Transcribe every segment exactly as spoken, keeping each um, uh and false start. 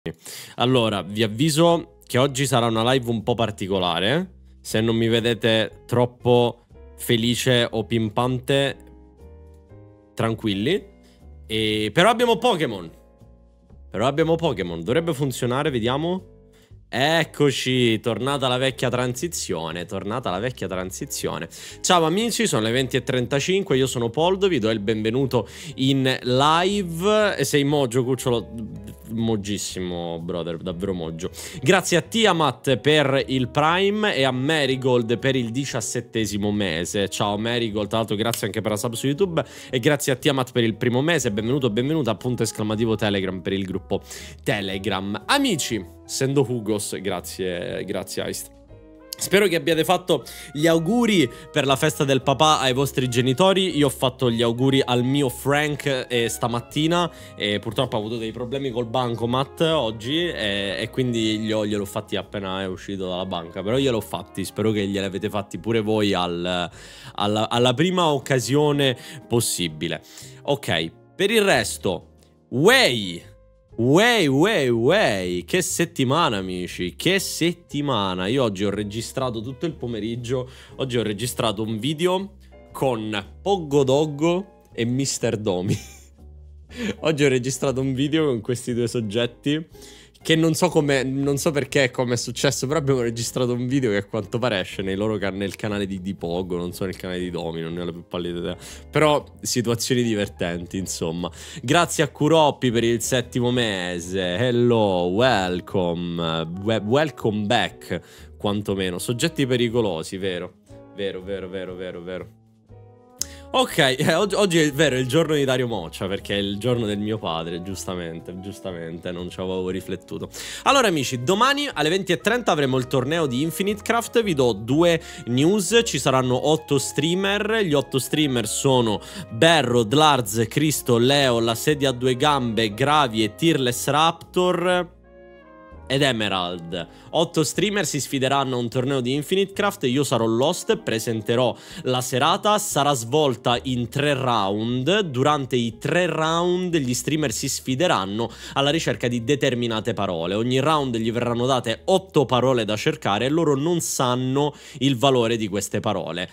Allora, vi avviso che oggi sarà una live un po' particolare. Se non mi vedete troppo felice o pimpante, tranquilli. E... Però abbiamo Pokémon. Però abbiamo Pokémon. Dovrebbe funzionare, vediamo. Eccoci, tornata la vecchia transizione. Tornata la vecchia transizione. Ciao amici, sono le venti e trentacinque. Io sono Poldo, vi do il benvenuto in live. E sei moggio, cucciolo. Moggissimo, brother, davvero moggio. Grazie a Tiamat per il Prime e a Marigold per il diciassettesimo mese. Ciao Marigold, tra l'altro grazie anche per la sub su YouTube. E grazie a Tiamat per il primo mese. Benvenuto, benvenuta, punto esclamativo Telegram per il gruppo Telegram. Amici, essendo Hugos, grazie, grazie Aist. Spero che abbiate fatto gli auguri per la festa del papà ai vostri genitori. Io ho fatto gli auguri al mio Frank eh, stamattina e purtroppo ha avuto dei problemi col bancomat oggi e, e quindi glielo, gliel'ho fatti appena è uscito dalla banca. Però gliel'ho fatti, spero che glieli avete fatti pure voi al, alla, alla prima occasione possibile. Ok, per il resto, Way! Wey, wey, wey, che settimana amici, che settimana. Io oggi ho registrato tutto il pomeriggio. Oggi ho registrato un video con Poggodoggo e mister Domi. Oggi ho registrato un video con questi due soggetti che non so come, non so perché come è successo, però abbiamo registrato un video che a quanto pare esce nei loro can nel canale di, di Pogo, non so nel canale di Domi, non ne ho la più pallida idea. Però situazioni divertenti, insomma. Grazie a Kuroppi per il settimo mese. Hello, welcome, welcome back, quantomeno. Soggetti pericolosi, vero? Vero, vero, vero, vero, vero. Ok, eh, oggi, oggi è vero, è il giorno di Dario Moccia, perché è il giorno del mio padre, giustamente, giustamente, non ci avevo riflettuto. Allora amici, domani alle venti e trenta avremo il torneo di Infinite Craft, vi do due news, ci saranno otto streamer, gli otto streamer sono Berro, Dlarz, Cristo, Leo, La Sedia a Due Gambe, Gravie, Tearless Raptor ed Emerald. Otto streamer si sfideranno a un torneo di Infinite Craft. Io sarò l'host, presenterò la serata. Sarà svolta in tre round. Durante i tre round gli streamer si sfideranno alla ricerca di determinate parole. Ogni round gli verranno date otto parole da cercare e loro non sanno il valore di queste parole.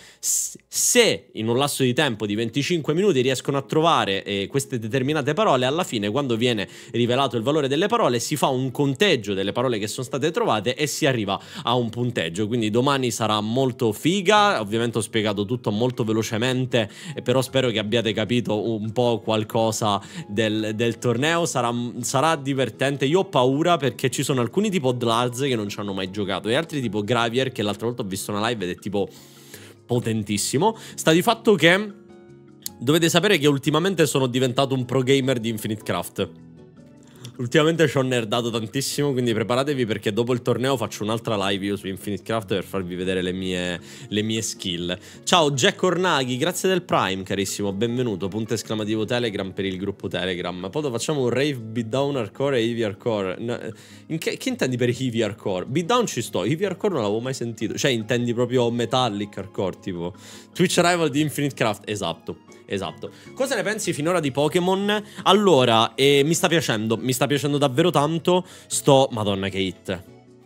Se in un lasso di tempo di venticinque minuti riescono a trovare eh, queste determinate parole, alla fine, quando viene rivelato il valore delle parole, si fa un conteggio delle parole che sono state trovate e si arriva a un punteggio. Quindi domani sarà molto figa. Ovviamente ho spiegato tutto molto velocemente, però spero che abbiate capito un po' qualcosa del, del torneo. Sarà, sarà divertente. Io ho paura perché ci sono alcuni tipo Dlarz che non ci hanno mai giocato e altri tipo Gravier che l'altra volta ho visto una live ed è tipo potentissimo. Sta di fatto che dovete sapere che ultimamente sono diventato un pro gamer di Infinite Craft. Ultimamente ci ho nerdato tantissimo, quindi preparatevi perché dopo il torneo faccio un'altra live io su Infinite Craft per farvi vedere le mie, le mie skill. Ciao Jack Ornaghi, grazie del Prime carissimo, benvenuto, punto esclamativo Telegram per il gruppo Telegram. Poi facciamo un rave beatdown hardcore e heavy hardcore. No, in che, che intendi per heavy hardcore? Beatdown ci sto, heavy hardcore non l'avevo mai sentito. Cioè intendi proprio metallic hardcore tipo Twitch Rival di Infinite Craft, esatto. Esatto. Cosa ne pensi finora di Pokémon? Allora, eh, mi sta piacendo, mi sta piacendo davvero tanto. Sto... Madonna che hit.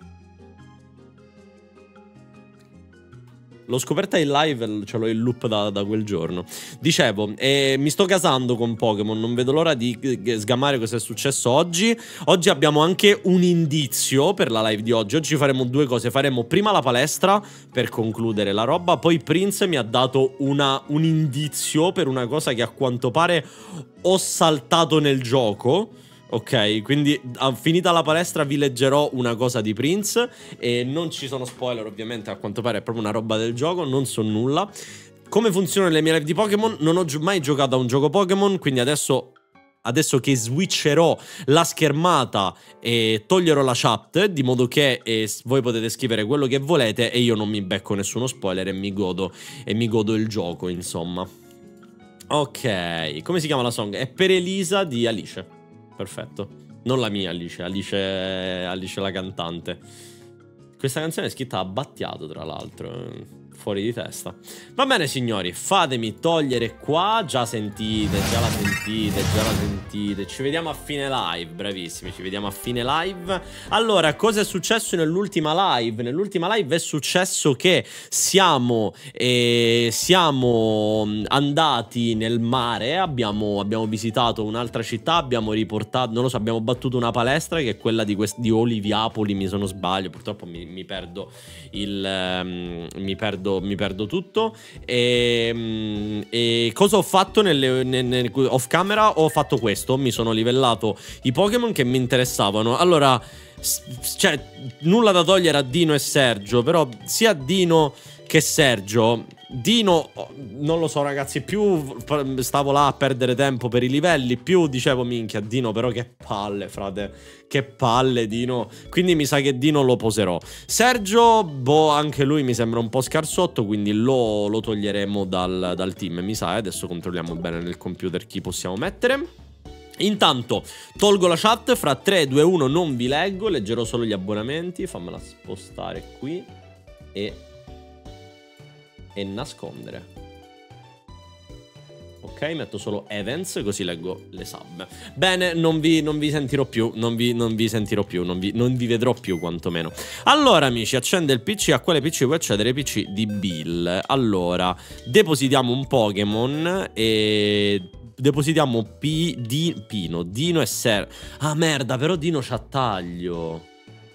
L'ho scoperta in live, ce l'ho in loop da, da quel giorno. Dicevo, eh, mi sto gasando con Pokémon, non vedo l'ora di sgamare cosa è successo oggi. Oggi abbiamo anche un indizio per la live di oggi. Oggi faremo due cose, faremo prima la palestra per concludere la roba, poi Prince mi ha dato una, un indizio per una cosa che a quanto pare ho saltato nel gioco. Ok, quindi finita la palestra vi leggerò una cosa di Prince e non ci sono spoiler ovviamente, a quanto pare è proprio una roba del gioco, non so nulla. Come funzionano le mie live di Pokémon? Non ho mai giocato a un gioco Pokémon, quindi adesso... Adesso che switcherò la schermata e toglierò la chat, di modo che eh, voi potete scrivere quello che volete e io non mi becco nessuno spoiler e mi godo, e mi godo il gioco, insomma. Ok, come si chiama la song? È per Elisa di Alice. Perfetto. Non la mia Alice, Alice, Alice la cantante. Questa canzone è scritta a Battiato, tra l'altro. Fuori di testa. Va bene signori, fatemi togliere qua. Già sentite, già la sentite, già la sentite. Ci vediamo a fine live, bravissimi. Ci vediamo a fine live. Allora, cosa è successo nell'ultima live? Nell'ultima live è successo che siamo eh, Siamo andati nel mare. Abbiamo, abbiamo visitato un'altra città. Abbiamo riportato, non lo so, abbiamo battuto una palestra che è quella di, di Oliviapoli, mi sono sbaglio. Purtroppo mi, mi perdo il um, Mi perdo Mi perdo tutto. E, e cosa ho fatto nelle, nelle, off camera? Ho fatto questo. Mi sono livellato i Pokémon che mi interessavano. Allora, cioè, nulla da togliere a Dino e Sergio, però sia Dino che Sergio. Dino, non lo so ragazzi, più stavo là a perdere tempo per i livelli, più dicevo minchia Dino, però che palle frate, che palle Dino, quindi mi sa che Dino lo poserò. Sergio, boh, anche lui mi sembra un po' scarsotto, quindi lo, lo toglieremo dal, dal team, mi sa, eh? Adesso controlliamo bene nel computer chi possiamo mettere. Intanto tolgo la chat, fra tre, due, uno non vi leggo, leggerò solo gli abbonamenti, fammela spostare qui e... e nascondere. Ok, metto solo events, così leggo le sub. Bene, non vi, non vi sentirò più. Non vi, non vi sentirò più. Non vi, non vi vedrò più quantomeno. Allora amici, accende il P C. A quale P C puoi accedere? P C di Bill. Allora, depositiamo un Pokémon e... depositiamo P... Di... Pino. Dino e Ser... Ah merda, però Dino c'ha taglio.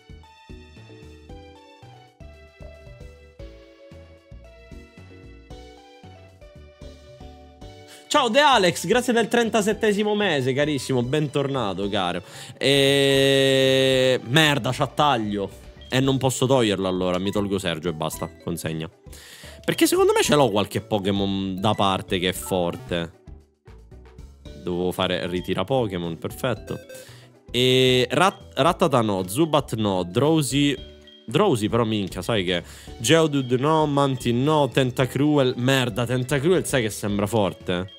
Ciao De Alex, grazie del trentasettesimo mese, carissimo, bentornato, caro. E... merda, c'ha taglio. E non posso toglierlo allora, mi tolgo Sergio e basta, consegna. Perché secondo me ce l'ho qualche Pokémon da parte che è forte. Dovevo fare ritira Pokémon, perfetto. E Rat Rattata no, Zubat no, Drowsy... Drowsy però minchia, sai che... Geodude no, Mantin no, Tentacruel... Merda, Tentacruel sai che sembra forte?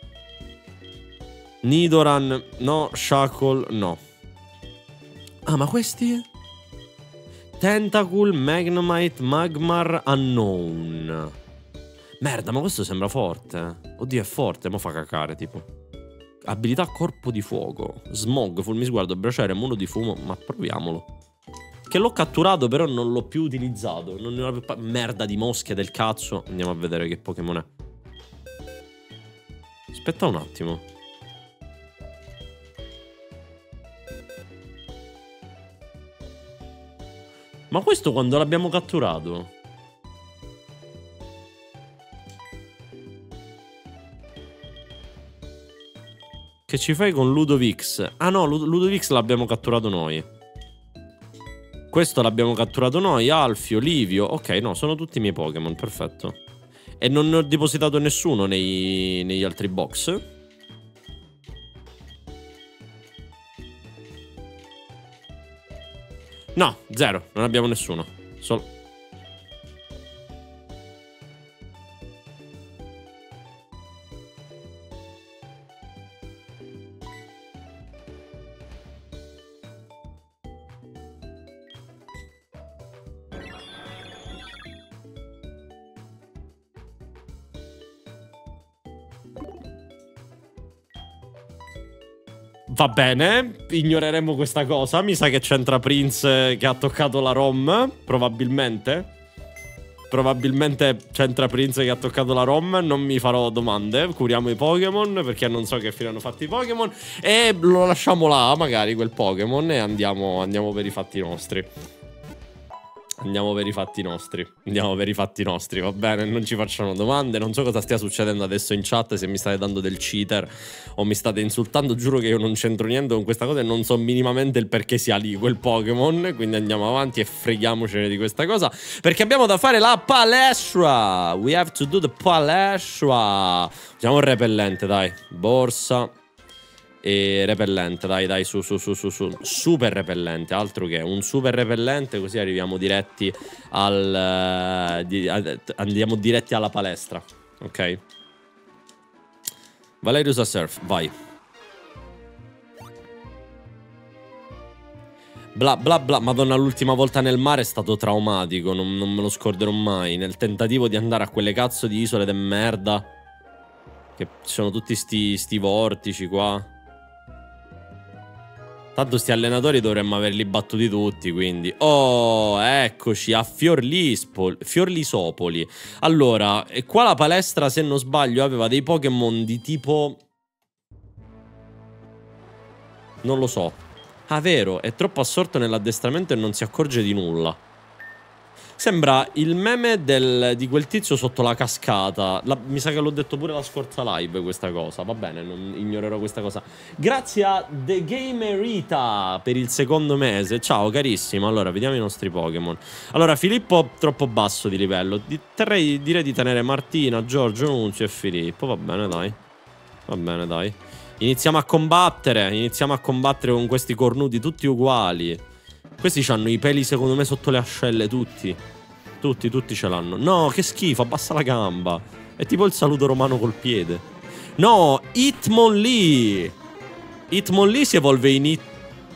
Nidoran no, Shackle no. Ah, ma questi? Tentacool, Magnemite, Magmar, Unknown. Merda, ma questo sembra forte. Oddio, è forte, mo fa cacare, tipo. Abilità corpo di fuoco. Smog, fulmisguardo, braciere, muro di fumo. Ma proviamolo. Che l'ho catturato, però non l'ho più utilizzato. Non ne ho più... Merda di mosche del cazzo. Andiamo a vedere che Pokémon è. Aspetta un attimo. Ma questo quando l'abbiamo catturato? Che ci fai con Ludovix? Ah no, Lud Ludovix l'abbiamo catturato noi. Questo l'abbiamo catturato noi, Alfio, Livio. Ok, no, sono tutti i miei Pokémon, perfetto. E non ne ho depositato nessuno nei, negli altri box. No, zero, non abbiamo nessuno. Solo... Va bene, ignoreremo questa cosa. Mi sa che c'entra Prince che ha toccato la ROM. Probabilmente. Probabilmente c'entra Prince che ha toccato la ROM. Non mi farò domande. Curiamo i Pokémon, perché non so che fine hanno fatto i Pokémon. E lo lasciamo là, magari, quel Pokémon. E andiamo, andiamo per i fatti nostri. Andiamo per i fatti nostri. Andiamo per i fatti nostri, va bene? Non ci facciano domande. Non so cosa stia succedendo adesso in chat, se mi state dando del cheater o mi state insultando. Giuro che io non c'entro niente con questa cosa e non so minimamente il perché sia lì quel Pokémon. Quindi andiamo avanti e freghiamocene di questa cosa, perché abbiamo da fare la palestra. We have to do the palestra. Usiamo un repellente, dai. Borsa e repellente, dai, dai, su, su, su, su, su. Super repellente, altro che un super repellente, così arriviamo diretti al... Uh, di, ad, andiamo diretti alla palestra, ok? Valerius a surf, vai. Bla bla bla. Madonna, l'ultima volta nel mare è stato traumatico. Non, non me lo scorderò mai. Nel tentativo di andare a quelle cazzo di isole de merda. Che ci sono tutti sti, sti vortici qua. Tanto sti allenatori dovremmo averli battuti tutti, quindi. Oh, eccoci, a Fiorlispol, Fiorlisopoli. Allora, e qua la palestra, se non sbaglio, aveva dei Pokémon di tipo... Non lo so. Ah, vero, è troppo assorto nell'addestramento e non si accorge di nulla. Sembra il meme del, di quel tizio sotto la cascata. La, mi sa che l'ho detto pure la scorsa live questa cosa. Va bene, non ignorerò questa cosa. Grazie a The Gamerita per il secondo mese. Ciao carissimo. Allora, vediamo i nostri Pokémon. Allora, Filippo troppo basso di livello. Di, terrei, direi di tenere Martina, Giorgio, Nunzio e Filippo. Va bene, dai. Va bene, dai. Iniziamo a combattere. Iniziamo a combattere con questi cornuti tutti uguali. Questi hanno i peli secondo me sotto le ascelle. Tutti. Tutti, tutti ce l'hanno. No, che schifo, abbassa la gamba. È tipo il saluto romano col piede. No, Hitmonlee. Hitmonlee si evolve in Hit...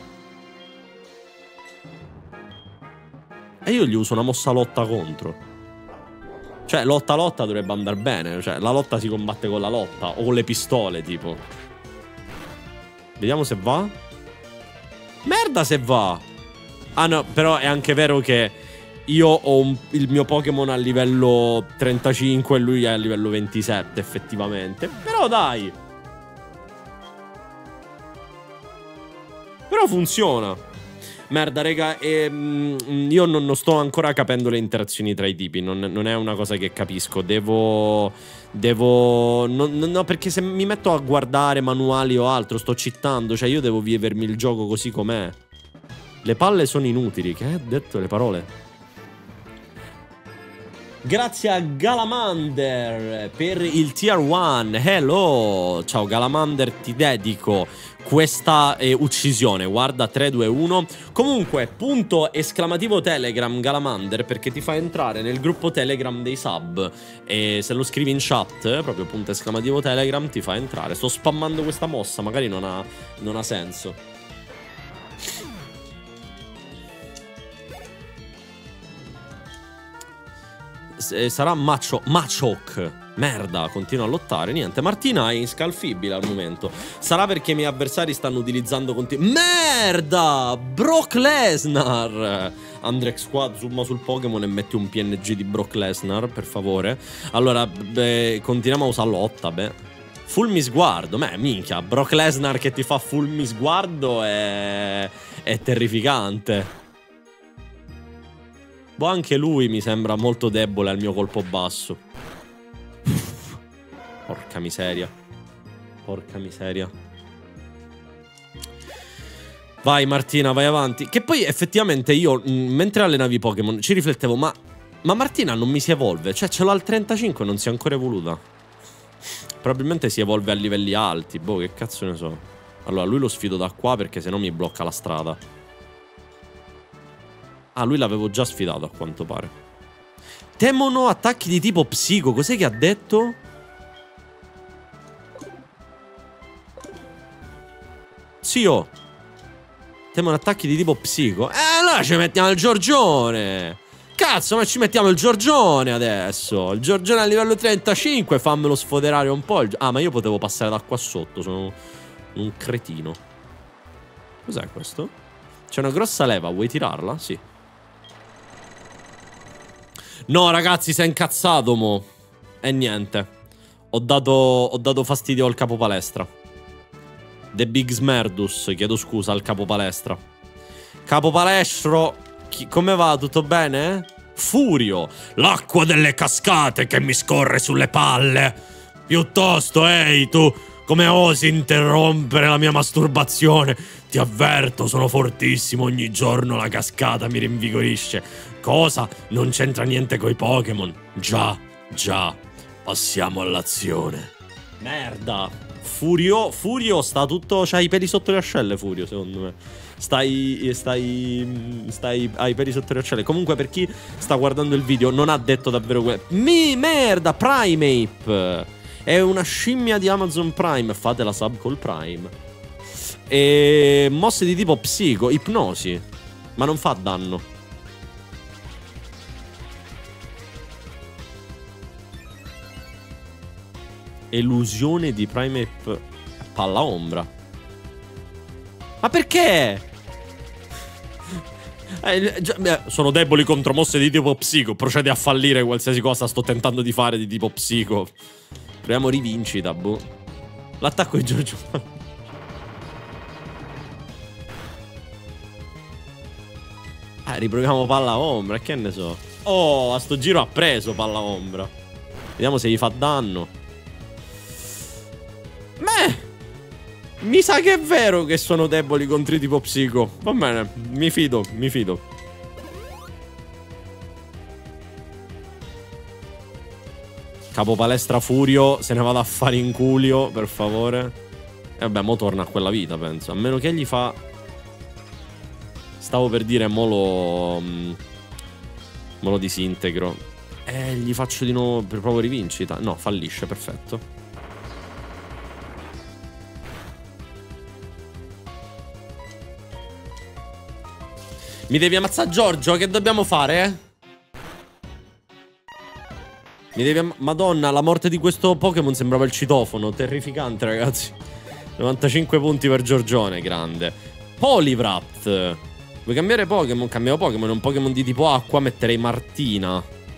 E io gli uso una mossa lotta contro. Cioè, lotta lotta dovrebbe andare bene. Cioè, la lotta si combatte con la lotta. O con le pistole, tipo. Vediamo se va. Merda se va. Ah no, però è anche vero che io ho un, il mio Pokémon a livello trentacinque e lui è a livello ventisette, effettivamente. Però dai. Però funziona. Merda, raga, ehm, io non, non sto ancora capendo le interazioni tra i tipi. Non, non è una cosa che capisco. Devo... Devo... No, no, perché se mi metto a guardare manuali o altro, sto cheatando. Cioè, io devo vivermi il gioco così com'è. Le palle sono inutili. Che ha detto le parole? Grazie a Galamander per il tier uno. Hello. Ciao Galamander, ti dedico questa eh, uccisione. Guarda, tre, due, uno. Comunque, punto esclamativo Telegram Galamander, perché ti fa entrare nel gruppo Telegram dei sub. E se lo scrivi in chat, proprio punto esclamativo Telegram, ti fa entrare. Sto spammando questa mossa, magari non ha, non ha senso. Sarà Macho Machoke. Merda, continua a lottare. Niente, Martina è inscalfibile al momento. Sarà perché i miei avversari stanno utilizzando continu... Merda! Brock Lesnar. Andrex qua zooma sul Pokémon e metti un P N G di Brock Lesnar, per favore. Allora, beh, continuiamo a usare lotta, beh. Full mi sguardo. Beh, minchia, Brock Lesnar che ti fa full mi sguardo è... è terrificante. Boh, anche lui mi sembra molto debole al mio colpo basso. Porca miseria. Porca miseria. Vai Martina, vai avanti. Che poi effettivamente io, mh, mentre allenavi Pokémon, ci riflettevo, ma... Ma Martina non mi si evolve. Cioè, ce l'ho al trentacinque e non si è ancora evoluta. Probabilmente si evolve a livelli alti. Boh, che cazzo ne so. Allora, lui lo sfido da qua perché sennò mi blocca la strada. Ah, lui l'avevo già sfidato a quanto pare. Temono attacchi di tipo psico. Cos'è che ha detto? Zio. Temono attacchi di tipo psico. Eh, allora ci mettiamo il Giorgione. Cazzo, ma ci mettiamo il Giorgione adesso. Il Giorgione a livello trentacinque. Fammelo sfoderare un po'. Ah, ma io potevo passare da qua sotto. Sono un cretino. Cos'è questo? C'è una grossa leva. Vuoi tirarla? Sì. No, ragazzi, si è incazzato, mo. E niente. Ho dato, ho dato fastidio al capo palestra. The Big Smerdus. Chiedo scusa al capo palestra. Capo palestro, chi, come va? Tutto bene? Furio. L'acqua delle cascate che mi scorre sulle palle. Piuttosto, ehi, tu, come osi interrompere la mia masturbazione? Ti avverto, sono fortissimo. Ogni giorno la cascata mi rinvigorisce. Cosa? Non c'entra niente coi Pokémon. Già, già. Passiamo all'azione. Merda. Furio, Furio sta tutto... C'ha i peli sotto le ascelle, Furio, secondo me. Stai... Stai... Stai... Hai i peli sotto le ascelle. Comunque, per chi sta guardando il video, non ha detto davvero quello. Mi... Merda, Primeape. È una scimmia di Amazon Prime. Fate la sub col Prime. E... Mosse di tipo psico. Ipnosi. Ma non fa danno. Elusione di Primeape palla ombra. Ma perché? Eh, già, sono deboli contro mosse di tipo psico. Procede a fallire qualsiasi cosa sto tentando di fare di tipo psico. Proviamo rivincita, boh. L'attacco di Giorgio. Eh, riproviamo palla ombra, che ne so. Oh, a sto giro ha preso palla ombra. Vediamo se gli fa danno. Beh, mi sa che è vero che sono deboli contro i tipo psico. Va bene, mi fido, mi fido. Capo palestra Furio, se ne vada a fare in culio, per favore. E vabbè, mo torna a quella vita, penso. A meno che gli fa... Stavo per dire, mo lo... Mo lo disintegro. Eh, gli faccio di nuovo per proprio rivincita. No, fallisce, perfetto. Mi devi ammazzare Giorgio, che dobbiamo fare? Mi devi am... Madonna, la morte di questo Pokémon sembrava il citofono. Terrificante, ragazzi. novantacinque punti per Giorgione, grande. Poliwrath. Vuoi cambiare Pokémon? Cambiamo Pokémon, è un Pokémon di tipo acqua, metterei Martina.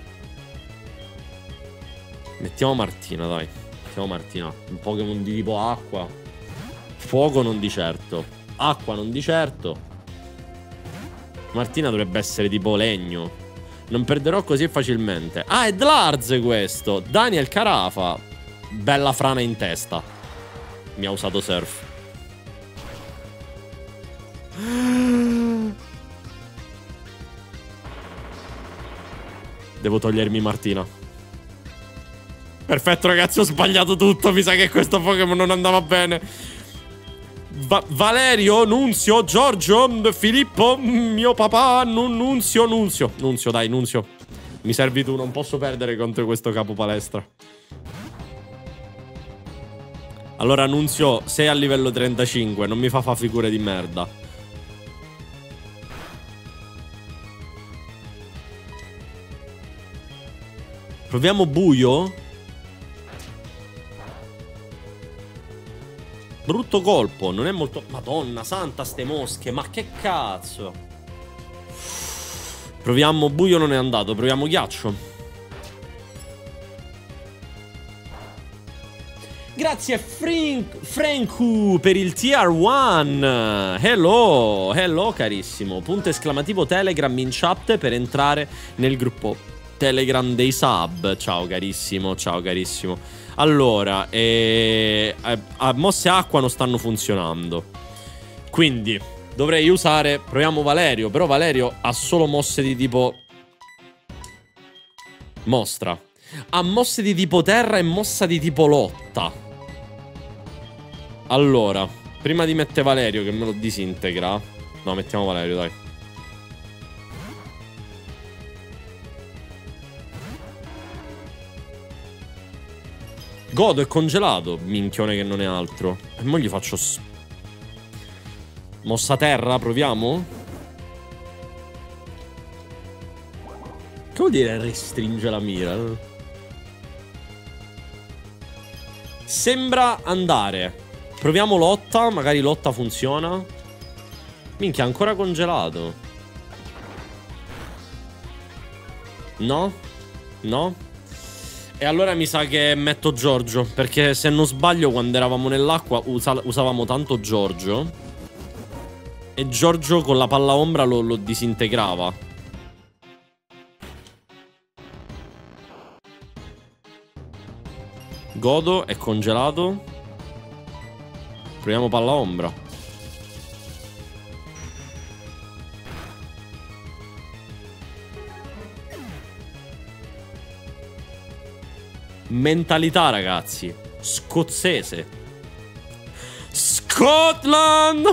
Mettiamo Martina, dai. Mettiamo Martina. Un Pokémon di tipo acqua. Fuoco non di certo. Acqua non di certo. Martina dovrebbe essere tipo legno. Non perderò così facilmente. Ah, è Dlarz questo. Daniel Carafa. Bella frana in testa. Mi ha usato Surf. Devo togliermi Martina. Perfetto, ragazzi, ho sbagliato tutto. Mi sa che questo Pokémon non andava bene. Va Valerio, Nunzio, Giorgio, Filippo, mio papà, Nunzio, Nunzio. Nunzio, dai, Nunzio. Mi servi tu, non posso perdere contro questo capo palestra. Allora, Nunzio, sei a livello trentacinque, non mi fa fa figure di merda. Proviamo buio. Brutto colpo, non è molto... Madonna santa, ste mosche, ma che cazzo. Proviamo buio, non è andato, proviamo ghiaccio. Grazie Frank, Franku per il tier uno. Hello, hello carissimo. Punto esclamativo Telegram in chat per entrare nel gruppo Telegram dei sub. Ciao carissimo, ciao carissimo. Allora, eh, a, a mosse acqua non stanno funzionando. Quindi dovrei usare... Proviamo Valerio. Però Valerio ha solo mosse di tipo... Mostra. Ha mosse di tipo terra e mossa di tipo lotta. Allora, prima di mettere Valerio che me lo disintegra. No, mettiamo Valerio, dai. Godo è congelato. Minchione che non è altro. E mo gli faccio... Mossa terra, proviamo? Che vuol dire restringe la mira? Sembra andare. Proviamo lotta, magari lotta funziona. Minchia, ancora congelato. No? No? E allora mi sa che metto Giorgio. Perché se non sbaglio quando eravamo nell'acqua usa usavamo tanto Giorgio. E Giorgio con la palla ombra lo, lo disintegrava. Godo è congelato. Proviamo palla ombra. Mentalità, ragazzi. Scozzese. Scotland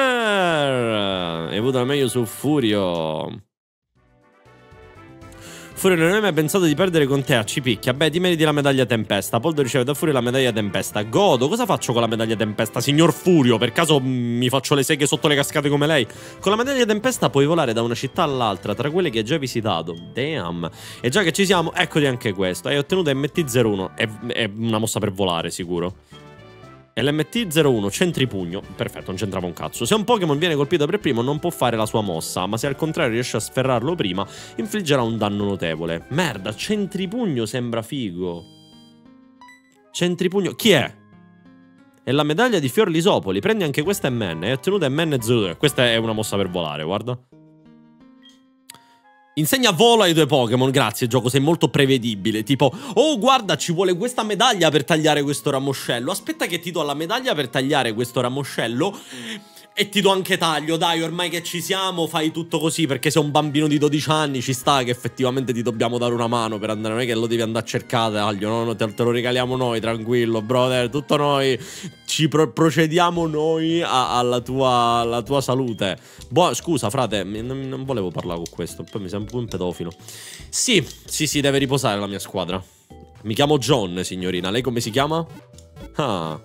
forever. Hai avuto la meglio su Furio. Furio non hai mai pensato di perdere con te a ci picchia. Beh, ti meriti la medaglia tempesta. Poldo riceve da Furio la medaglia tempesta. Godo, cosa faccio con la medaglia tempesta, signor Furio? Per caso mm, mi faccio le seghe sotto le cascate come lei? Con la medaglia tempesta puoi volare da una città all'altra, tra quelle che hai già visitato. Damn. E già che ci siamo, eccoti anche questo. Hai ottenuto M T zero uno. È, è una mossa per volare, sicuro. L'M T zero uno, centripugno. Perfetto, non c'entrava un cazzo. Se un Pokémon viene colpito per primo non può fare la sua mossa, ma se al contrario riesce a sferrarlo prima, infliggerà un danno notevole. Merda, centripugno sembra figo. Centripugno, chi è? È la medaglia di Fiorlisopoli. Prendi anche questa M N. È ottenuta M N zero due. Questa è una mossa per volare, guarda. Insegna volo ai tuoi Pokémon, grazie gioco, sei molto prevedibile. Tipo, oh guarda, ci vuole questa medaglia per tagliare questo ramoscello. Aspetta che ti do la medaglia per tagliare questo ramoscello e ti do anche taglio. Dai, ormai che ci siamo, fai tutto così. Perché sei un bambino di dodici anni, ci sta che effettivamente ti dobbiamo dare una mano per andare. Non è che lo devi andare a cercare, taglio, no, no, te, te lo regaliamo noi, tranquillo, brother. Tutto noi, ci pro procediamo noi a, alla, tua, alla tua salute. Boh, scusa frate, non, non volevo parlare con questo. Poi mi sembra un pedofilo. Sì, sì, sì, deve riposare la mia squadra. Mi chiamo John, signorina. Lei come si chiama? Ah,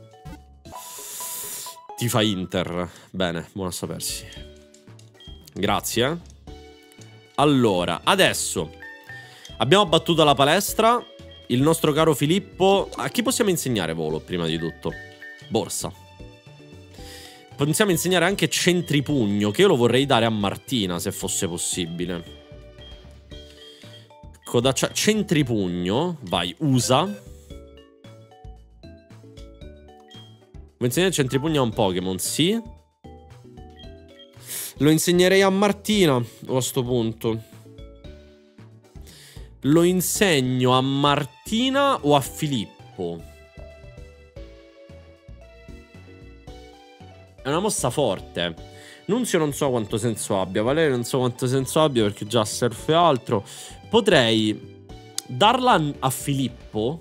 Tifa Inter. Bene, buono a sapersi. Grazie. Allora, adesso abbiamo battuto la palestra. Il nostro caro Filippo. A chi possiamo insegnare volo, prima di tutto? Borsa. Possiamo insegnare anche centripugno, che io lo vorrei dare a Martina, se fosse possibile. Codaccia... Centripugno. Vai, usa. Vuoi insegnare centripugno a un Pokémon? Sì. Lo insegnerei a Martina a sto punto. Lo insegno a Martina o a Filippo? È una mossa forte. Nunzio non so quanto senso abbia. Valerio non so quanto senso abbia perché già surf e altro. Potrei darla a Filippo,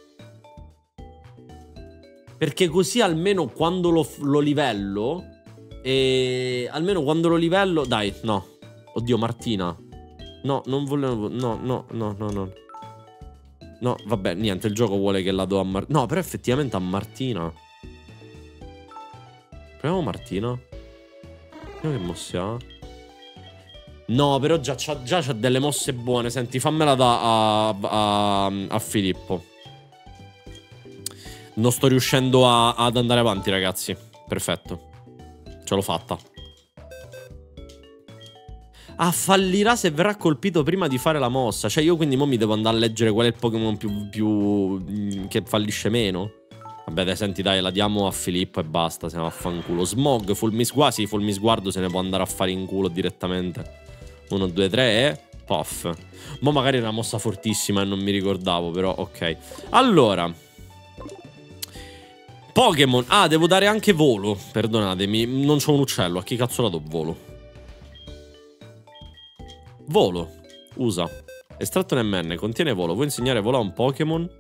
perché così almeno quando lo, lo livello e almeno quando lo livello. Dai, no. Oddio, Martina. No, non volevo. No, no, no, no, no. No, vabbè, niente, il gioco vuole che la do a Martina. No, però effettivamente a Martina. Proviamo Martina. Vediamo che mosse ha. No, però già c'ha, già c'ha delle mosse buone. Senti, fammela da a, a, a Filippo. Non sto riuscendo a, ad andare avanti, ragazzi. Perfetto. Ce l'ho fatta. Ah, fallirà se verrà colpito prima di fare la mossa. Cioè io quindi mo mi devo andare a leggere qual è il Pokémon più, più... che fallisce meno. Vabbè dai, senti dai, la diamo a Filippo e basta, se ne va a fanculo. Smog, Fulmisguardo, sì, Fulmisguardo se ne può andare a fare in culo direttamente. Uno, due, tre e... Puff. Mo magari è una mossa fortissima e non mi ricordavo, però ok. Allora... Pokémon. Ah, devo dare anche volo. Perdonatemi, non c'ho un uccello. A chi cazzo la do volo? Volo. Usa. Estratto un M N. Contiene volo. Vuoi insegnare volo a un Pokémon?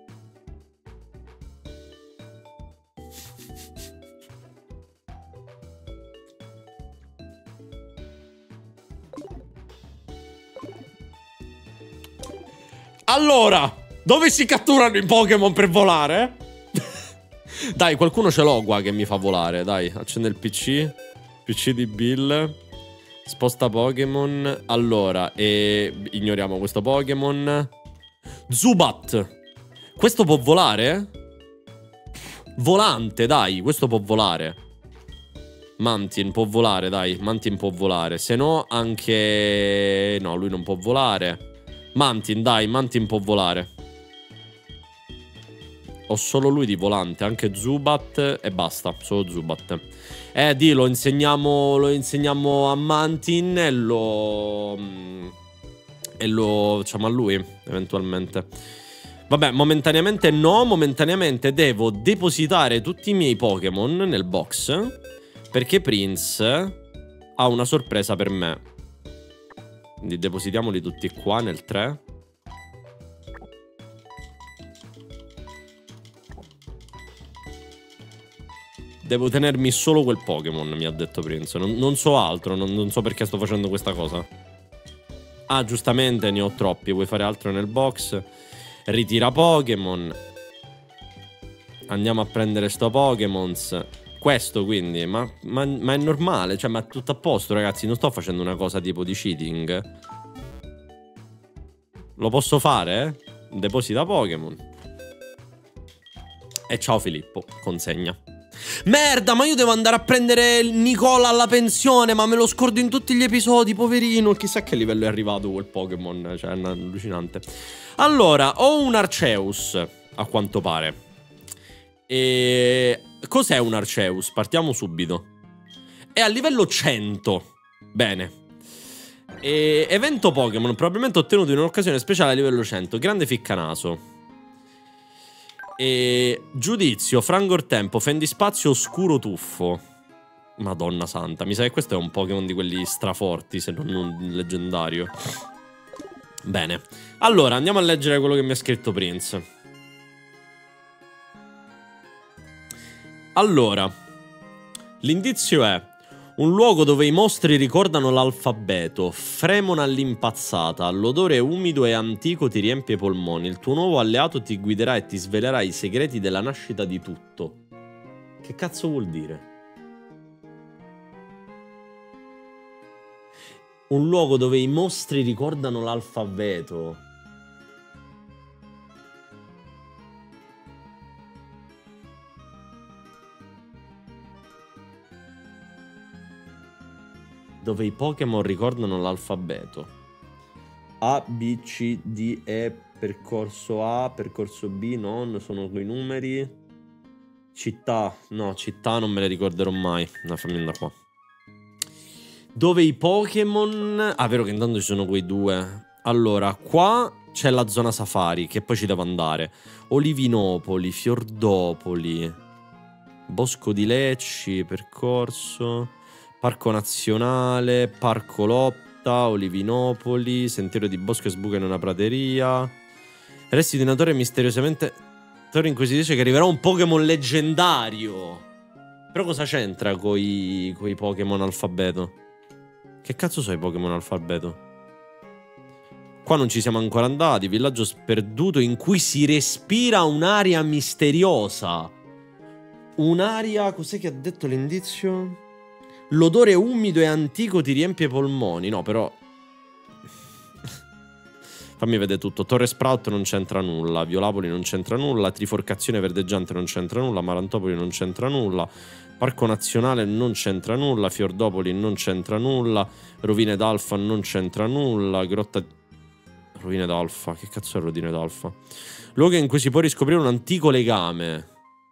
Allora, dove si catturano i Pokémon per volare? Dai, qualcuno ce l'ho qua che mi fa volare. Dai, accende il P C. P C di Bill. Sposta Pokémon. Allora, e ignoriamo questo Pokémon. Zubat. Questo può volare? Volante, dai, questo può volare. Mantine può volare, dai. Mantine può volare. Se no, anche... No, lui non può volare. Mantine, dai, Mantine può volare. Ho solo lui di volante, anche Zubat e basta, solo Zubat. Eh, di, lo insegniamo, lo insegniamo a Mantine e lo... E lo facciamo a lui, eventualmente. Vabbè, momentaneamente no, momentaneamente devo depositare tutti i miei Pokémon nel box, perché Prince ha una sorpresa per me. Quindi depositiamoli tutti qua nel tre. Devo tenermi solo quel Pokémon, mi ha detto Prince. Non, non so altro, non, non so perché sto facendo questa cosa. Ah, giustamente ne ho troppi. Vuoi fare altro nel box? Ritira Pokémon. Andiamo a prendere sto Pokémons. Questo quindi, ma, ma, ma è normale, cioè, ma è tutto a posto, ragazzi. Non sto facendo una cosa tipo di cheating. Lo posso fare, eh? Deposita Pokémon. E ciao Filippo, consegna. Merda, ma io devo andare a prendere Nicola alla pensione, ma me lo scordo in tutti gli episodi, poverino. Chissà che livello è arrivato quel Pokémon, cioè, è allucinante. Allora, ho un Arceus, a quanto pare. E... cos'è un Arceus? Partiamo subito. È a livello cento. Bene. E... evento Pokémon, probabilmente ottenuto in un'occasione speciale a livello cento. Grande ficcanaso. E... giudizio, frangor tempo, fendispazio, oscuro tuffo. Madonna santa, mi sa che questo è un Pokémon di quelli straforti, se non un leggendario. Bene. Allora, andiamo a leggere quello che mi ha scritto Prince. Allora, l'indizio è: un luogo dove i mostri ricordano l'alfabeto, fremono all'impazzata, l'odore umido e antico ti riempie i polmoni, il tuo nuovo alleato ti guiderà e ti svelerà i segreti della nascita di tutto. Che cazzo vuol dire? Un luogo dove i mostri ricordano l'alfabeto. Dove i Pokémon ricordano l'alfabeto. A, B, C, D, E, percorso A, percorso B, non, sono quei numeri. Città, no, città non me le ricorderò mai. No, fammi andare qua. Dove i Pokémon... ah, vero che intanto ci sono quei due. Allora, qua c'è la zona safari, che poi ci devo andare. Olivinopoli, Fiordopoli, Bosco di Lecci, percorso... Parco Nazionale, Parco Lotta, Olivinopoli, Sentiero di Bosco e Sbuca in una prateria. Resti di una torre misteriosamente... torre in cui si dice che arriverà un Pokémon leggendario. Però cosa c'entra coi, coi Pokémon alfabeto? Che cazzo sono i Pokémon alfabeto? Qua non ci siamo ancora andati. Villaggio sperduto in cui si respira un'aria misteriosa. Un'aria... cos'è che ha detto l'indizio? L'odore umido e antico ti riempie i polmoni. No, però... fammi vedere tutto. Torre Sprout non c'entra nulla. Violapoli non c'entra nulla. Triforcazione verdeggiante non c'entra nulla. Marantopoli non c'entra nulla. Parco Nazionale non c'entra nulla. Fiordopoli non c'entra nulla. Rovine d'Alfa non c'entra nulla. Grotta... Rovine d'Alfa. Che cazzo è Rovine d'Alfa? Luogo in cui si può riscoprire un antico legame.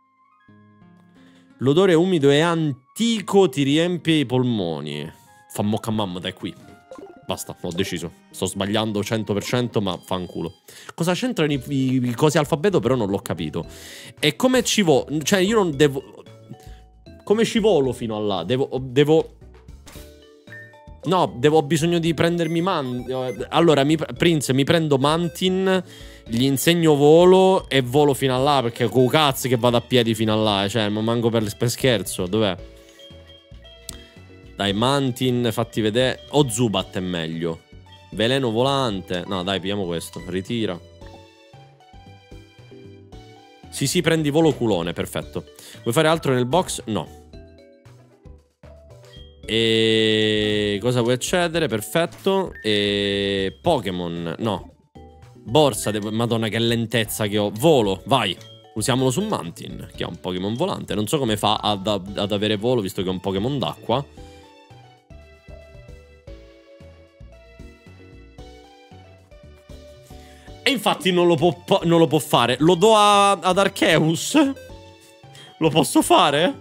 L'odore umido e antico ti riempie i polmoni. Fa mocca mamma, dai qui. Basta, ho deciso. Sto sbagliando cento per cento, ma fanculo. Cosa c'entrano i, i, i cosi alfabeto, però non l'ho capito. E come ci volo? Cioè, io non devo... come ci volo fino a là? Devo... devo... no, devo, ho bisogno di prendermi man... allora, mi, Prince, mi prendo Mantin... gli insegno volo e volo fino a là, perché con cazzo che vado a piedi fino a là, cioè, ma manco per, per scherzo. Dov'è? Dai, Mantin, fatti vedere. O Zubat è meglio. Veleno volante. No, dai, pigliamo questo. Ritira. Sì, sì, prendi volo culone, perfetto. Vuoi fare altro nel box? No. E... cosa vuoi accedere? Perfetto. E... Pokémon, no. Borsa, devo... madonna che lentezza che ho. Volo, vai. Usiamolo su Mantin, che è un Pokémon volante. Non so come fa ad, ad avere volo, visto che è un Pokémon d'acqua. E infatti non lo può, non lo può fare. Lo do a, ad Arceus. Lo posso fare?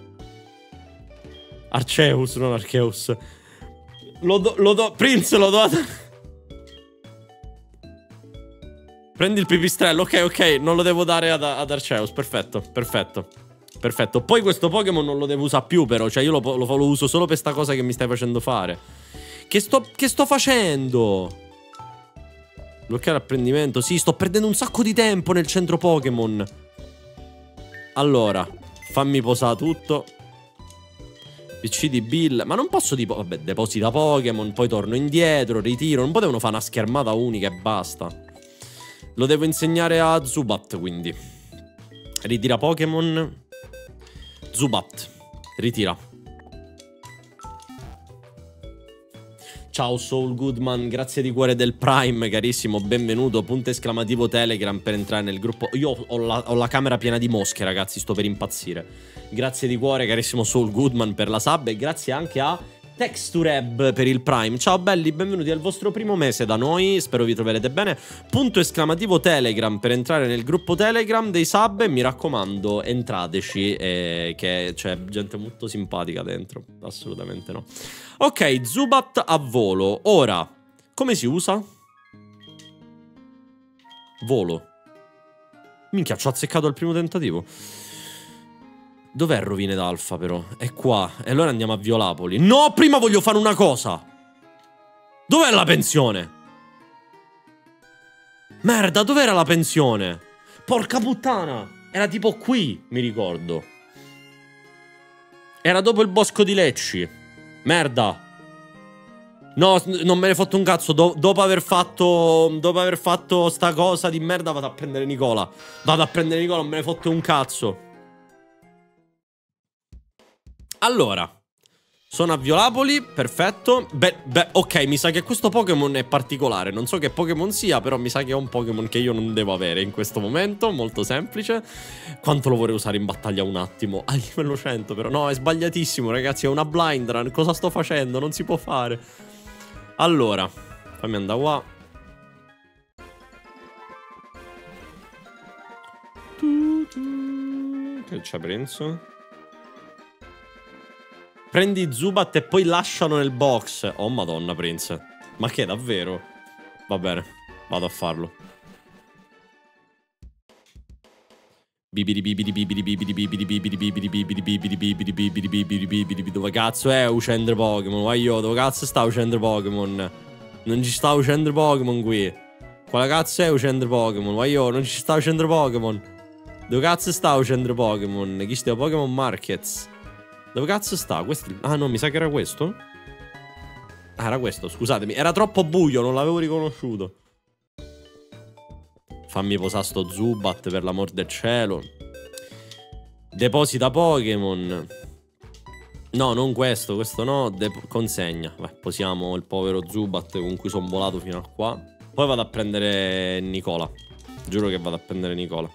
Arceus, non Arceus. Lo do, lo do Prince, lo do ad... prendi il pipistrello, ok, ok, non lo devo dare ad, ad Arceus, perfetto, perfetto, perfetto. Poi questo Pokémon non lo devo usare più però, cioè io lo, lo, lo uso solo per sta cosa che mi stai facendo fare. Che sto, che sto facendo? Bloccare apprendimento, sì, sto perdendo un sacco di tempo nel centro Pokémon. Allora, fammi posare tutto. P C di Bill. Ma non posso tipo, vabbè, deposita Pokémon, poi torno indietro, ritiro. Non potevano fare una schermata unica e basta. Lo devo insegnare a Zubat, quindi. Ritira Pokémon. Zubat, ritira. Ciao Soul Goodman, grazie di cuore del Prime, carissimo, benvenuto. Punto esclamativo Telegram per entrare nel gruppo. Io ho la, ho la camera piena di mosche, ragazzi, sto per impazzire. Grazie di cuore, carissimo Soul Goodman, per la sub. E grazie anche a Textureb per il Prime. Ciao belli, benvenuti al vostro primo mese da noi, spero vi troverete bene. Punto esclamativo Telegram per entrare nel gruppo Telegram dei sub. E mi raccomando, entrateci, eh, che c'è gente molto simpatica dentro. Assolutamente no. Ok, Zubat a volo. Ora, come si usa? Volo. Minchia, ci ho azzeccato al primo tentativo. Dov'è Rovine d'Alfa però? È qua. E allora andiamo a Violapoli. No, prima voglio fare una cosa. Dov'è la pensione? Merda, dov'era la pensione? Porca puttana. Era tipo qui, mi ricordo. Era dopo il bosco di Lecci. Merda. No, non me ne fotto un cazzo. Do dopo aver fatto Dopo aver fatto sta cosa di merda vado a prendere Nicola. Vado a prendere Nicola, non me ne fotto un cazzo. Allora, sono a Violapoli, perfetto. Beh, beh, ok, mi sa che questo Pokémon è particolare. Non so che Pokémon sia, però mi sa che è un Pokémon che io non devo avere in questo momento. Molto semplice. Quanto lo vorrei usare in battaglia un attimo? A livello cento però. No, è sbagliatissimo, ragazzi, è una blind run. Cosa sto facendo? Non si può fare. Allora, fammi andare qua. Che c'è, Prince? Prendi Zubat e poi lasciano nel box. Oh madonna, Prince. Ma che, davvero? Va bene, vado a farlo. Bibidi bibidi bibidi bibidi bibidi bibidi bibidi bibidi bibidi bibidi bibidi bibidi bibidi. Dove cazzo è uscendo Pokémon? Vai io, dove cazzo sta uscendo Pokémon? Non ci sta uscendo Pokémon qui. Quale cazzo è uscendo Pokémon? Vai io, non ci sta uscendo Pokémon. Dove cazzo sta uscendo Pokémon? Chi sta Pokémon Markets? Dove cazzo sta? Questo... Ah no, mi sa che era questo? Ah, era questo, scusatemi. Era troppo buio, non l'avevo riconosciuto. Fammi posare sto Zubat, per l'amor del cielo. Deposita Pokémon. No, non questo, questo no. Dep consegna. Beh, posiamo il povero Zubat con cui sono volato fino a qua. Poi vado a prendere Nicola. Giuro che vado a prendere Nicola.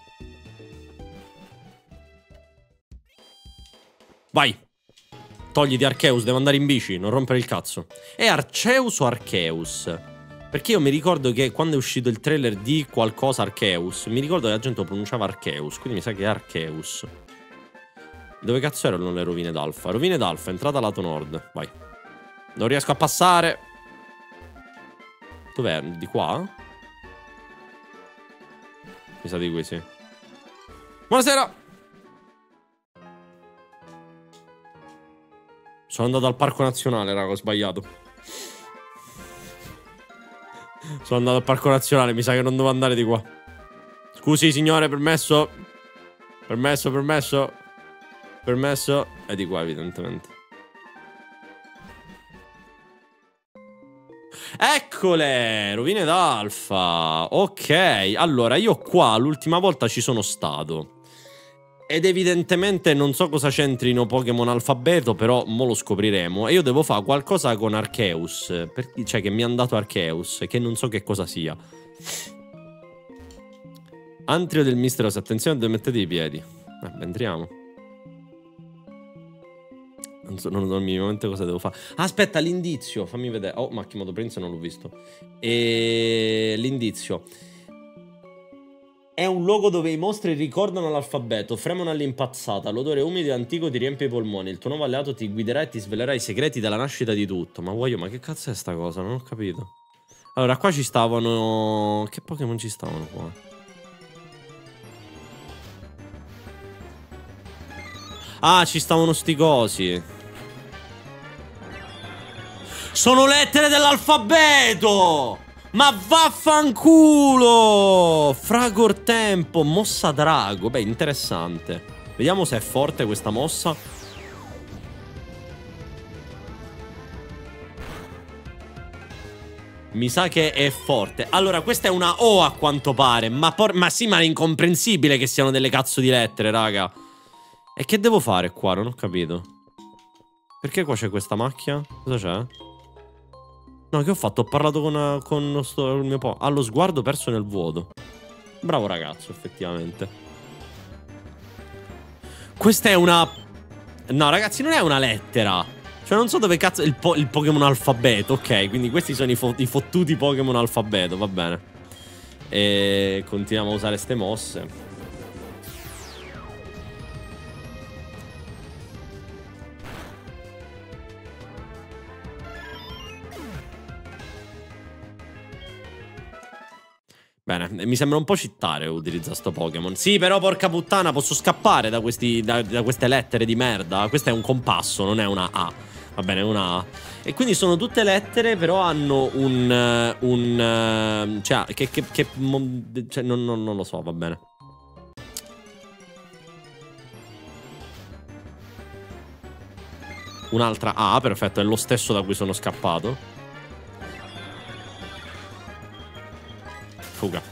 Vai. Togliti Arceus, devo andare in bici, non rompere il cazzo. È Arceus o Arceus? Perché io mi ricordo che quando è uscito il trailer di qualcosa Arceus, mi ricordo che la gente lo pronunciava Arceus, quindi mi sa che è Arceus. Dove cazzo erano le rovine d'Alfa? Rovine d'Alfa, entrata lato nord, vai. Non riesco a passare. Dov'è? Di qua? Mi sa di qui, sì. Buonasera! Sono andato al parco nazionale, raga, ho sbagliato. Sono andato al parco nazionale, mi sa che non devo andare di qua. Scusi, signore, permesso? Permesso, permesso? Permesso? È di qua, evidentemente. Eccole! Rovine d'Alfa. Ok, allora, io qua l'ultima volta ci sono stato. Ed evidentemente non so cosa c'entrino Pokémon alfabeto, però mo lo scopriremo. E io devo fare qualcosa con Arceus, per, cioè che mi hanno dato Arceus, che non so che cosa sia. Antrio del misterioso, attenzione dove mettete i piedi. Eh, entriamo. Non so, non so minimamente cosa devo fare. Ah, aspetta, l'indizio, fammi vedere. Oh, Makimoto Prince non l'ho visto. E l'indizio è un luogo dove i mostri ricordano l'alfabeto, fremono all'impazzata, l'odore umido e antico ti riempie i polmoni, il tuo nuovo alleato ti guiderà e ti svelerà i segreti della nascita di tutto. Ma voglio, ma che cazzo è sta cosa? Non ho capito. Allora, qua ci stavano... Che Pokémon ci stavano qua? Ah, ci stavano sti cosi. Sono lettere dell'alfabeto! Ma vaffanculo! Fragor Tempo, mossa drago. Beh, interessante. Vediamo se è forte questa mossa. Mi sa che è forte. Allora, questa è una O a quanto pare. Ma, por ma sì, ma è incomprensibile che siano delle cazzo di lettere, raga. E che devo fare qua? Non ho capito. Perché qua c'è questa macchia? Cosa c'è? No, che ho fatto? Ho parlato con, con sto, il mio po'. Ha lo sguardo perso nel vuoto. Bravo ragazzo, effettivamente. Questa è una... No, ragazzi, non è una lettera. Cioè, non so dove cazzo... Il, po il Pokémon alfabeto, ok. Quindi questi sono i, fo i fottuti Pokémon alfabeto, va bene. E continuiamo a usare ste mosse. Bene, mi sembra un po' cittare utilizzare sto Pokémon. Sì, però porca puttana, posso scappare da, questi, da, da queste lettere di merda. Questo è un compasso, non è una A. Va bene, è una A. E quindi sono tutte lettere, però hanno un... un cioè, che... che, che cioè, non, non, non lo so, va bene. Un'altra A, perfetto, è lo stesso da cui sono scappato. Fuga.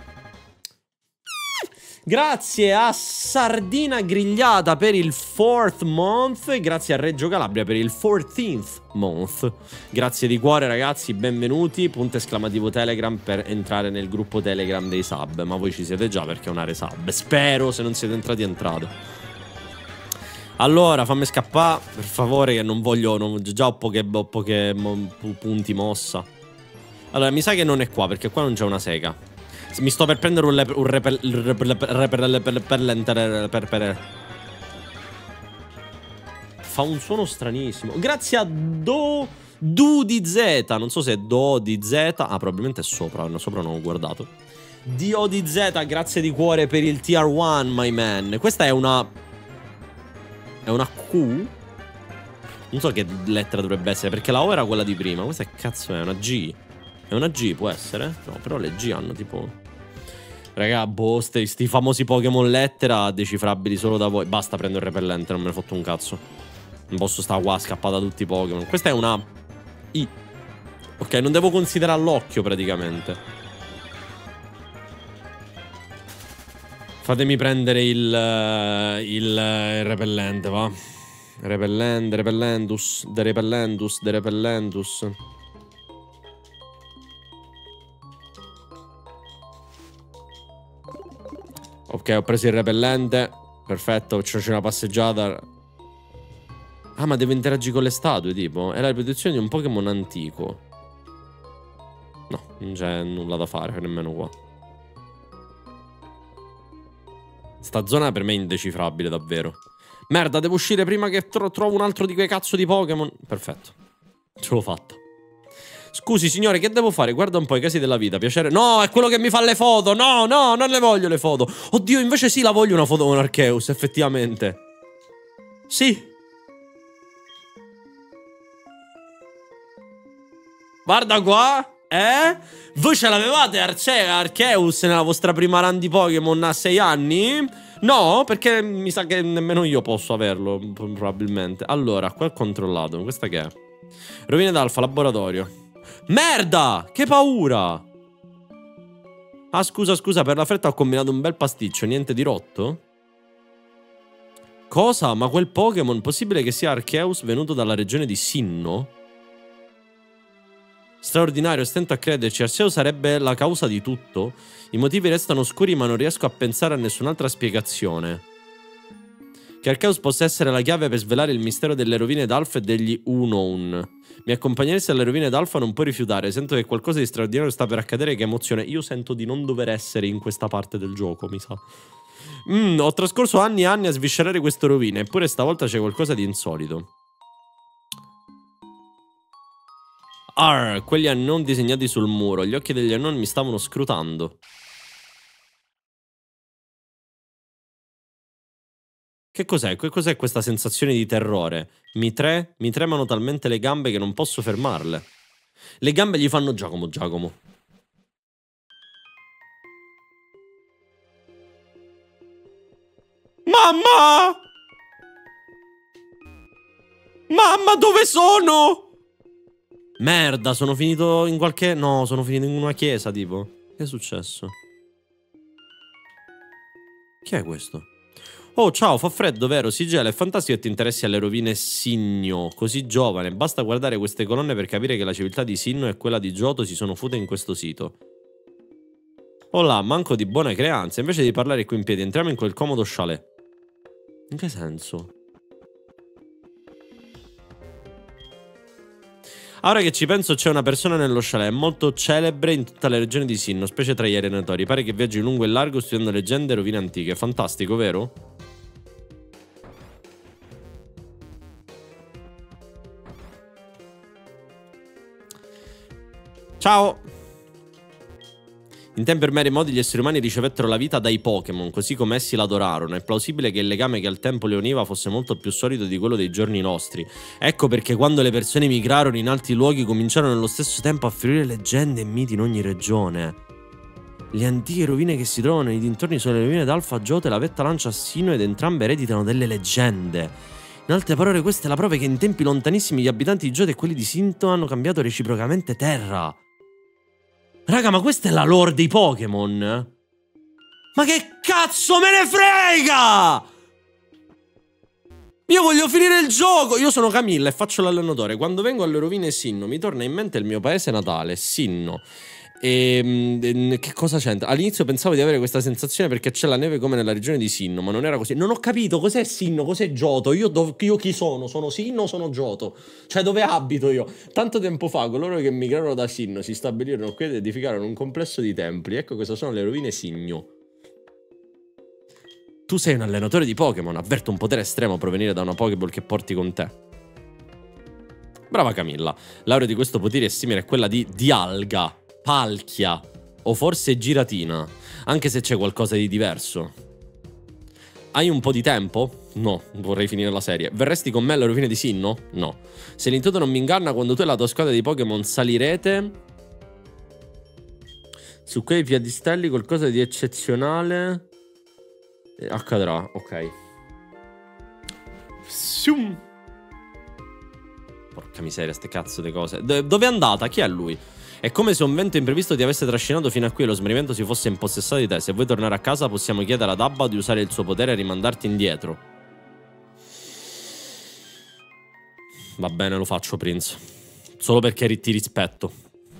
Grazie a Sardina Grigliata per il fourth month. Grazie a Reggio Calabria per il fourteenth month. Grazie di cuore ragazzi, benvenuti. Punto esclamativo Telegram per entrare nel gruppo Telegram dei sub. Ma voi ci siete già perché è una resub. Spero, se non siete entrati entrate. Allora fammi scappare per favore, che non voglio non, già ho poche, ho poche mo, punti mossa. Allora mi sa che non è qua, perché qua non c'è una sega. Mi sto per prendere un, un repel, repellente per, per. Fa un suono stranissimo. Grazie a Do Du di Z. Non so se è Do di Z. Ah, probabilmente è sopra. Sopra non ho guardato. Dio di Z, grazie di cuore per il tier uno, my man. Questa è una... È una Q? Non so che lettera dovrebbe essere, perché la O era quella di prima. Questa che cazzo è? Una G? È una G, può essere? No, però le G hanno tipo... Raga, boh, sti, sti famosi Pokémon lettera decifrabili solo da voi. Basta, prendo il repellente, non me ne fotto un cazzo. Non posso stare qua scappata da tutti i Pokémon. Questa è una I. Ok, non devo considerare l'occhio praticamente. Fatemi prendere il, il, il repellente, va. Repellente, repellendus, de repellendus, de repellendus. Ok, ho preso il repellente. Perfetto, c'è una passeggiata. Ah, ma devo interagire con le statue, tipo? È la ripetizione di un Pokémon antico. No, non c'è nulla da fare, nemmeno qua. Sta zona per me è indecifrabile, davvero. Merda, devo uscire prima che tro trovo un altro di quei cazzo di Pokémon. Perfetto. Ce l'ho fatta. Scusi, signore, che devo fare? Guarda un po' i casi della vita, piacere. No, è quello che mi fa le foto. No, no, non le voglio le foto. Oddio, invece sì, la voglio una foto con Arceus, effettivamente. Sì. Guarda qua. Eh? Voi ce l'avevate Arce Arceus nella vostra prima run di Pokémon a sei anni? No, perché mi sa che nemmeno io posso averlo, probabilmente. Allora, qua ho controllato. Questa che è? Rovine d'Alfa, laboratorio. Merda! Che paura! Ah, scusa, scusa, per la fretta ho combinato un bel pasticcio. Niente di rotto? Cosa? Ma quel Pokémon, possibile che sia Arceus venuto dalla regione di Sinnoh? Straordinario, stento a crederci. Arceus sarebbe la causa di tutto? I motivi restano oscuri, ma non riesco a pensare a nessun'altra spiegazione. Che Arceus possa essere la chiave per svelare il mistero delle rovine d'Alfa e degli Unown. Mi accompagneresti alle rovine d'Alfa, non puoi rifiutare. Sento che qualcosa di straordinario sta per accadere. Che emozione. Io sento di non dover essere in questa parte del gioco, mi sa. Mm, ho trascorso anni e anni a sviscerare queste rovine, eppure stavolta c'è qualcosa di insolito. Arr, quegli Unown disegnati sul muro. Gli occhi degli Unown mi stavano scrutando. Che cos'è? Che cos'è questa sensazione di terrore? Mi, tre... mi tremano talmente le gambe che non posso fermarle. Le gambe gli fanno Giacomo Giacomo. Mamma! Mamma, dove sono? Merda, sono finito in qualche... No, sono finito in una chiesa, tipo. Che è successo? Chi è questo? Oh, ciao, fa freddo, vero? Si gela, è fantastico che ti interessi alle rovine Sinnoh, così giovane. Basta guardare queste colonne per capire che la civiltà di Sinnoh e quella di Johto si sono fute in questo sito. Oh là, manco di buone creanze. Invece di parlare qui in piedi, entriamo in quel comodo chalet. In che senso? Ora che ci penso, c'è una persona nello chalet molto celebre in tutta la regione di Sinnoh, specie tra gli allenatori. Pare che viaggi lungo e largo studiando leggende e rovine antiche. Fantastico, vero? Ciao! In tempi ormai remoti gli esseri umani ricevettero la vita dai Pokémon, così come essi l'adorarono. È plausibile che il legame che al tempo le univa fosse molto più solido di quello dei giorni nostri. Ecco perché quando le persone migrarono in altri luoghi cominciarono nello stesso tempo a fiorire leggende e miti in ogni regione. Le antiche rovine che si trovano nei dintorni sono le rovine d'Alpha Johto e la vetta Lancia Sinnoh, ed entrambe ereditano delle leggende. In altre parole, questa è la prova che in tempi lontanissimi gli abitanti di Johto e quelli di Sinnoh hanno cambiato reciprocamente terra. Raga, ma questa è la lore dei Pokémon? Ma che cazzo me ne frega! Io voglio finire il gioco! Io sono Camilla e faccio l'allenatore. Quando vengo alle rovine Sinnoh mi torna in mente il mio paese natale, Sinnoh. E che cosa c'entra? All'inizio pensavo di avere questa sensazione perché c'è la neve come nella regione di Sinnoh, ma non era così. Non ho capito cos'è Sinnoh, cos'è Johto. Io, io chi sono? Sono Sinnoh o sono Johto? Cioè, dove abito io? Tanto tempo fa, coloro che migrarono da Sinnoh si stabilirono qui ed edificarono un complesso di templi. Ecco, queste sono le rovine Sinnoh. Tu sei un allenatore di Pokémon. Avverto un potere estremo provenire da una Pokéball che porti con te. Brava Camilla. L'aurea di questo potere è simile a quella di Dialga, Palkia o forse Giratina, anche se c'è qualcosa di diverso. Hai un po' di tempo? No, vorrei finire la serie. Verresti con me alle rovine di Sinnoh? No. Se l'intuito non mi inganna, quando tu e la tua squadra di Pokémon salirete su quei piedistelli, qualcosa di eccezionale accadrà. Ok. Sium. Porca miseria, ste cazzo di cose. D- dove è andata? Chi è lui? È come se un vento imprevisto ti avesse trascinato fino a qui e lo smarrimento si fosse impossessato di te. Se vuoi tornare a casa possiamo chiedere ad Abba di usare il suo potere e rimandarti indietro. Va bene, lo faccio, Prince. Solo perché ti rispetto.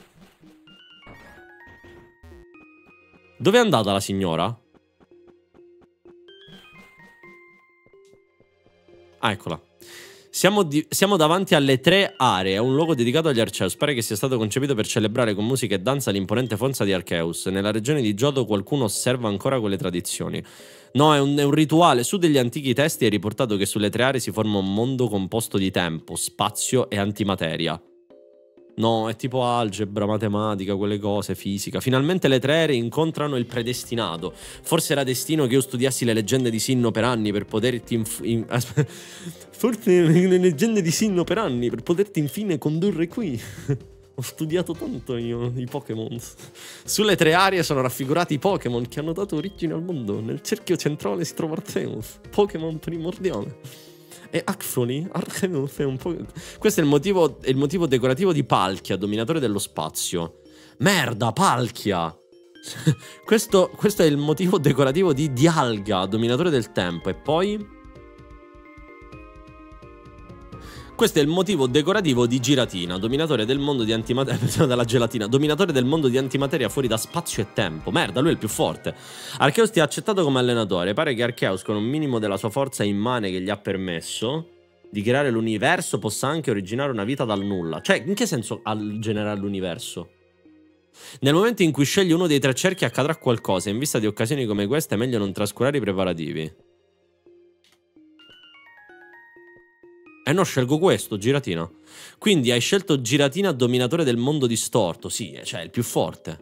Dove è andata la signora? Ah, eccola. Siamo, di, siamo davanti alle tre aree, un luogo dedicato agli Arceus. Pare che sia stato concepito per celebrare con musica e danza l'imponente forza di Arceus. Nella regione di Johto qualcuno osserva ancora quelle tradizioni. No, è un, è un rituale. Su degli antichi testi è riportato che sulle tre aree si forma un mondo composto di tempo, spazio e antimateria. No, è tipo algebra, matematica, quelle cose, fisica. Finalmente le tre aree incontrano il predestinato. Forse era destino che io studiassi le leggende di Sinnoh per anni per poterti... Inf- in- Forse le leggende di Sinnoh per anni per poterti infine condurre qui. Ho studiato tanto io i Pokémon. Sulle tre aree sono raffigurati i Pokémon che hanno dato origine al mondo. Nel cerchio centrale si trova Arceus, Pokémon primordiale. E actually, Arceus è un po'... Questo è il motivo, è il motivo decorativo di Palkia, dominatore dello spazio. Merda, Palkia! questo, questo è il motivo decorativo di Dialga, dominatore del tempo. E poi... Questo è il motivo decorativo di Giratina, dominatore del mondo di antimateria dalla gelatina, dominatore del mondo di antimateria fuori da spazio e tempo. Merda, lui è il più forte. Arceus ti ha accettato come allenatore. Pare che Arceus, con un minimo della sua forza immane che gli ha permesso di creare l'universo, possa anche originare una vita dal nulla. Cioè, in che senso generare l'universo? Nel momento in cui scegli uno dei tre cerchi accadrà qualcosa. In vista di occasioni come queste è meglio non trascurare i preparativi. Eh no, scelgo questo, Giratina. Quindi hai scelto Giratina, dominatore del mondo distorto. Sì, cioè, il più forte.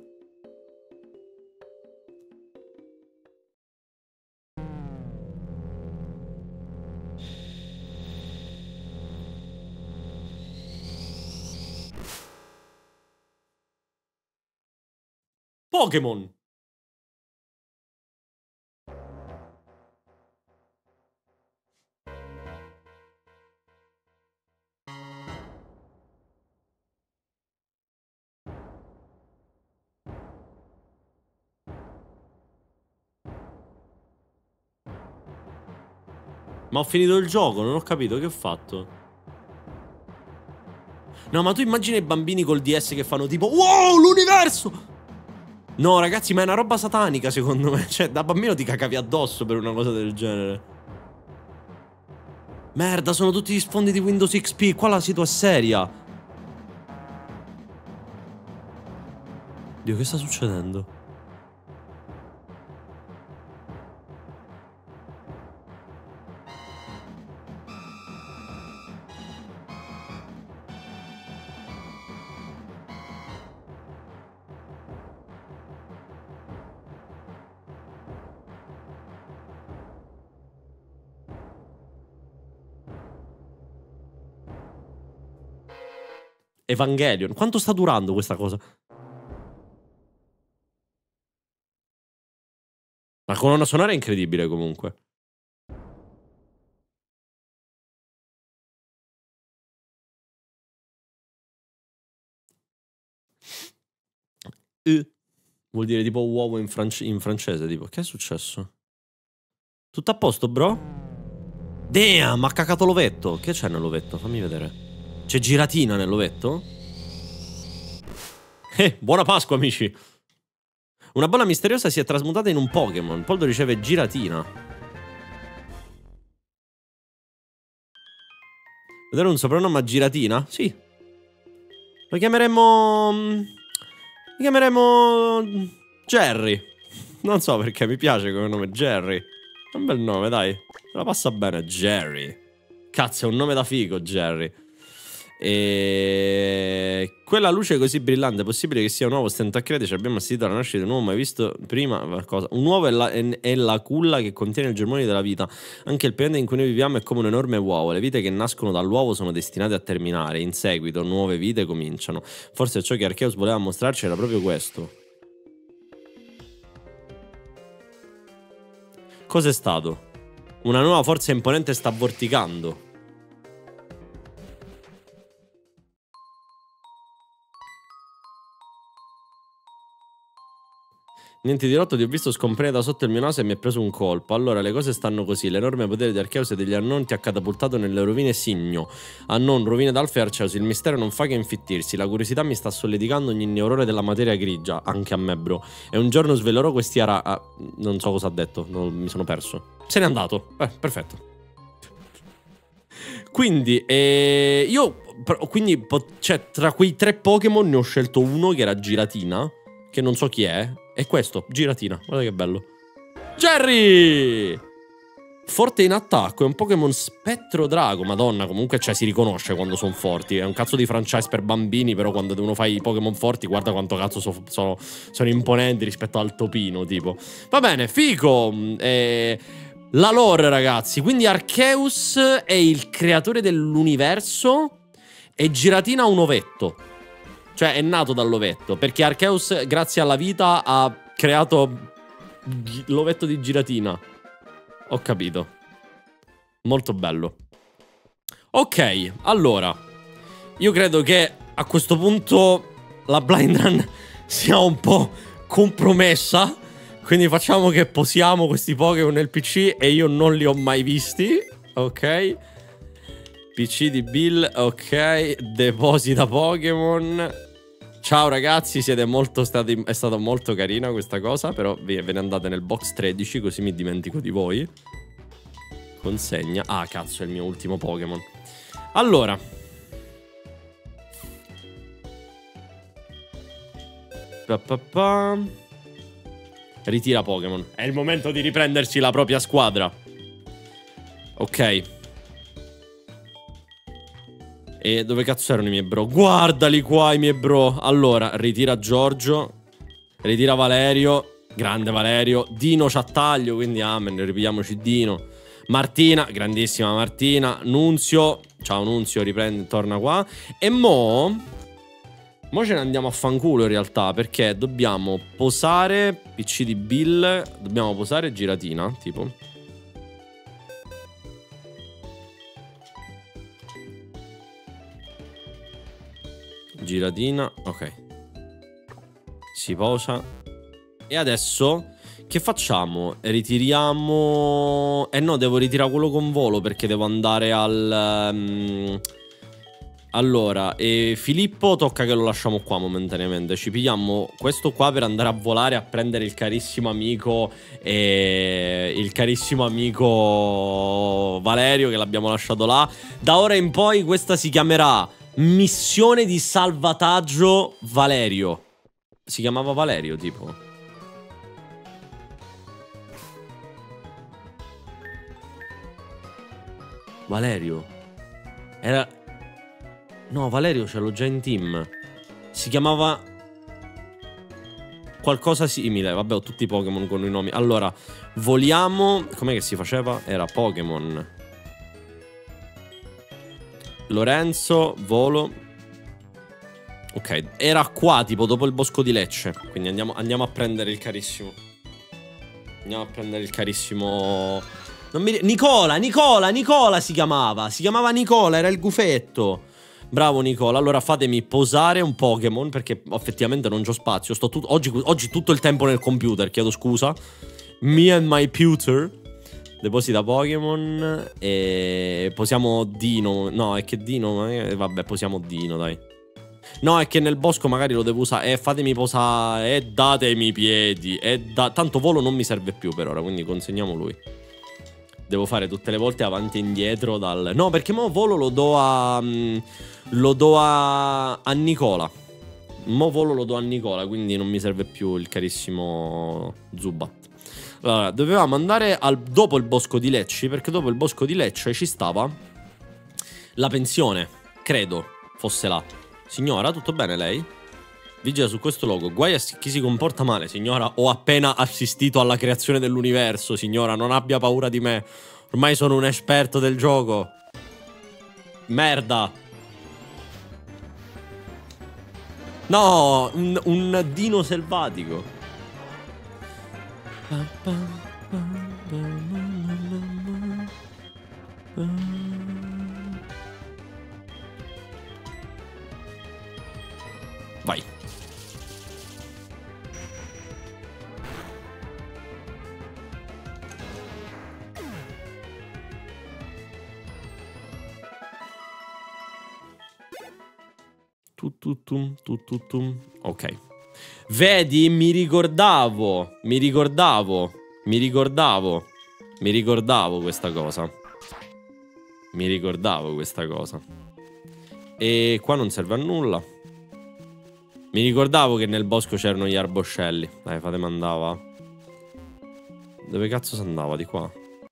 Pokémon! Ma ho finito il gioco, non ho capito che ho fatto. No, ma tu immagina i bambini col D S che fanno tipo wow, l'universo! No, ragazzi, ma è una roba satanica, secondo me. Cioè, da bambino ti cagavi addosso per una cosa del genere. Merda, sono tutti gli sfondi di Windows X P. Qua la situazione è seria. Dio, che sta succedendo? Evangelion. Quanto sta durando questa cosa? La colonna sonora è incredibile comunque. Uh. Vuol dire tipo uovo in, france in francese, tipo. Che è successo? Tutto a posto, bro? Damn, ha cacato l'ovetto. Che c'è nell'ovetto? Fammi vedere. C'è giratina nell'ovetto? Eh, buona Pasqua, amici. Una bolla misteriosa si è trasmutata in un Pokémon. Poldo riceve giratina. Vedere un soprannome a giratina? Sì. Lo chiameremo... Lo chiameremo... Jerry. Non so perché mi piace come nome, Jerry. È un bel nome, dai. Se la passa bene, Jerry. Cazzo, è un nome da figo, Jerry. E... Quella luce così brillante, è possibile che sia un uovo? Stento a credere, ci abbiamo assistito alla nascita di un uomo mai visto prima. Cosa? Un uovo è la, è, è la culla che contiene il germoglio della vita. Anche il pianeta in cui noi viviamo è come un enorme uovo. Le vite che nascono dall'uovo sono destinate a terminare. In seguito nuove vite cominciano. Forse ciò che Arceus voleva mostrarci era proprio questo. Cos'è stato? Una nuova forza imponente sta vorticando. Niente di rotto, ti ho visto scomparire da sotto il mio naso e mi è preso un colpo. Allora, le cose stanno così. L'enorme potere di Arceus e degli Unknown ti ha catapultato nelle rovine Signo. Unknown, rovine d'Alfa e Arceus. Il mistero non fa che infittirsi. La curiosità mi sta solleticando ogni neurone della materia grigia. Anche a me, bro. E un giorno svelerò questi ara... Ah, non so cosa ha detto. Non, mi sono perso. Se n'è andato. Eh, perfetto. Quindi, eh, io... Quindi, cioè, tra quei tre Pokémon ne ho scelto uno che era Giratina. Che non so chi è. E questo, giratina, guarda che bello. Jerry! Forte in attacco, è un Pokémon spettro drago. Madonna, comunque, cioè, si riconosce quando sono forti. È un cazzo di franchise per bambini, però quando uno fa i Pokémon forti, guarda quanto cazzo so, sono, sono imponenti rispetto al topino, tipo. Va bene, fico. Eh, la lore, ragazzi. Quindi Arceus è il creatore dell'universo e Giratina ha un ovetto. Cioè è nato dall'ovetto, perché Arceus grazie alla vita ha creato l'ovetto di Giratina. Ho capito. Molto bello. Ok, allora io credo che a questo punto la blind run sia un po' compromessa. Quindi facciamo che posiamo questi Pokémon nel P C e io non li ho mai visti. Ok. P C di Bill, ok. Deposita Pokémon. Ciao ragazzi, siete molto stati... È stata molto carina questa cosa, però ve ne andate nel box tredici, così mi dimentico di voi. Consegna. Ah, cazzo, è il mio ultimo Pokémon. Allora. Pa, pa, pa. Ritira Pokémon. È il momento di riprendersi la propria squadra. Ok. E dove cazzo erano i miei bro? Guardali qua i miei bro. Allora, ritira Giorgio. Ritira Valerio. Grande Valerio. Dino c'attaglio, quindi amen, ripigliamoci Dino. Martina, grandissima Martina. Nunzio. Ciao Nunzio, riprendi, torna qua. E mo... Mo ce ne andiamo a fanculo in realtà, perché dobbiamo posare P C di Bill. Dobbiamo posare Giratina, tipo. Giratina, ok. Si posa. E adesso Che facciamo? Ritiriamo... Eh no, devo ritirare quello con volo perché devo andare al... Um... Allora, e Filippo tocca che lo lasciamo qua momentaneamente. Ci pigliamo questo qua per andare a volare a prendere il carissimo amico e il carissimo amico Valerio che l'abbiamo lasciato là. Da ora in poi questa si chiamerà Missione di salvataggio Valerio. Si chiamava Valerio, tipo. Valerio. Era... No, Valerio ce l'ho già in team. Si chiamava qualcosa simile. Vabbè, ho tutti i Pokémon con i nomi. Allora, voliamo. Com'è che si faceva? Era Pokémon Lorenzo, volo. Ok, era qua, tipo dopo il bosco di Lecce. Quindi andiamo, andiamo a prendere il carissimo. Andiamo a prendere il carissimo... Non mi... Nicola, Nicola, Nicola si chiamava. Si chiamava Nicola, era il gufetto. Bravo Nicola, allora fatemi posare un Pokémon perché effettivamente non c'ho spazio. Sto tut oggi, oggi tutto il tempo nel computer, chiedo scusa. Me and my pewter. Deposita Pokémon e posiamo Dino. No, è che Dino, eh, vabbè, posiamo Dino, dai. No, è che nel bosco magari lo devo usare. Eh, fatemi posare. E datemi i piedi. E da... Tanto volo non mi serve più per ora, quindi consegniamo lui. Devo fare tutte le volte avanti e indietro dal... No, perché mo volo lo do a... Um, lo do a... a Nicola. Mo volo lo do a Nicola, quindi non mi serve più il carissimo Zubat. Allora, dovevamo andare al... dopo il bosco di Lecce, perché dopo il bosco di Lecce ci stava la pensione. Credo fosse là. Signora, tutto bene lei? Vigila su questo logo. Guai a chi si comporta male, signora. Ho appena assistito alla creazione dell'universo, signora. Non abbia paura di me. Ormai sono un esperto del gioco. Merda. No, un, un dino selvatico. Vai. Tututum, tututum. Ok. Vedi, mi ricordavo. Mi ricordavo. Mi ricordavo. Mi ricordavo questa cosa. Mi ricordavo questa cosa. E qua non serve a nulla. Mi ricordavo che nel bosco c'erano gli arboscelli. Dai, fatemi andava. Dove cazzo si andava? Di qua.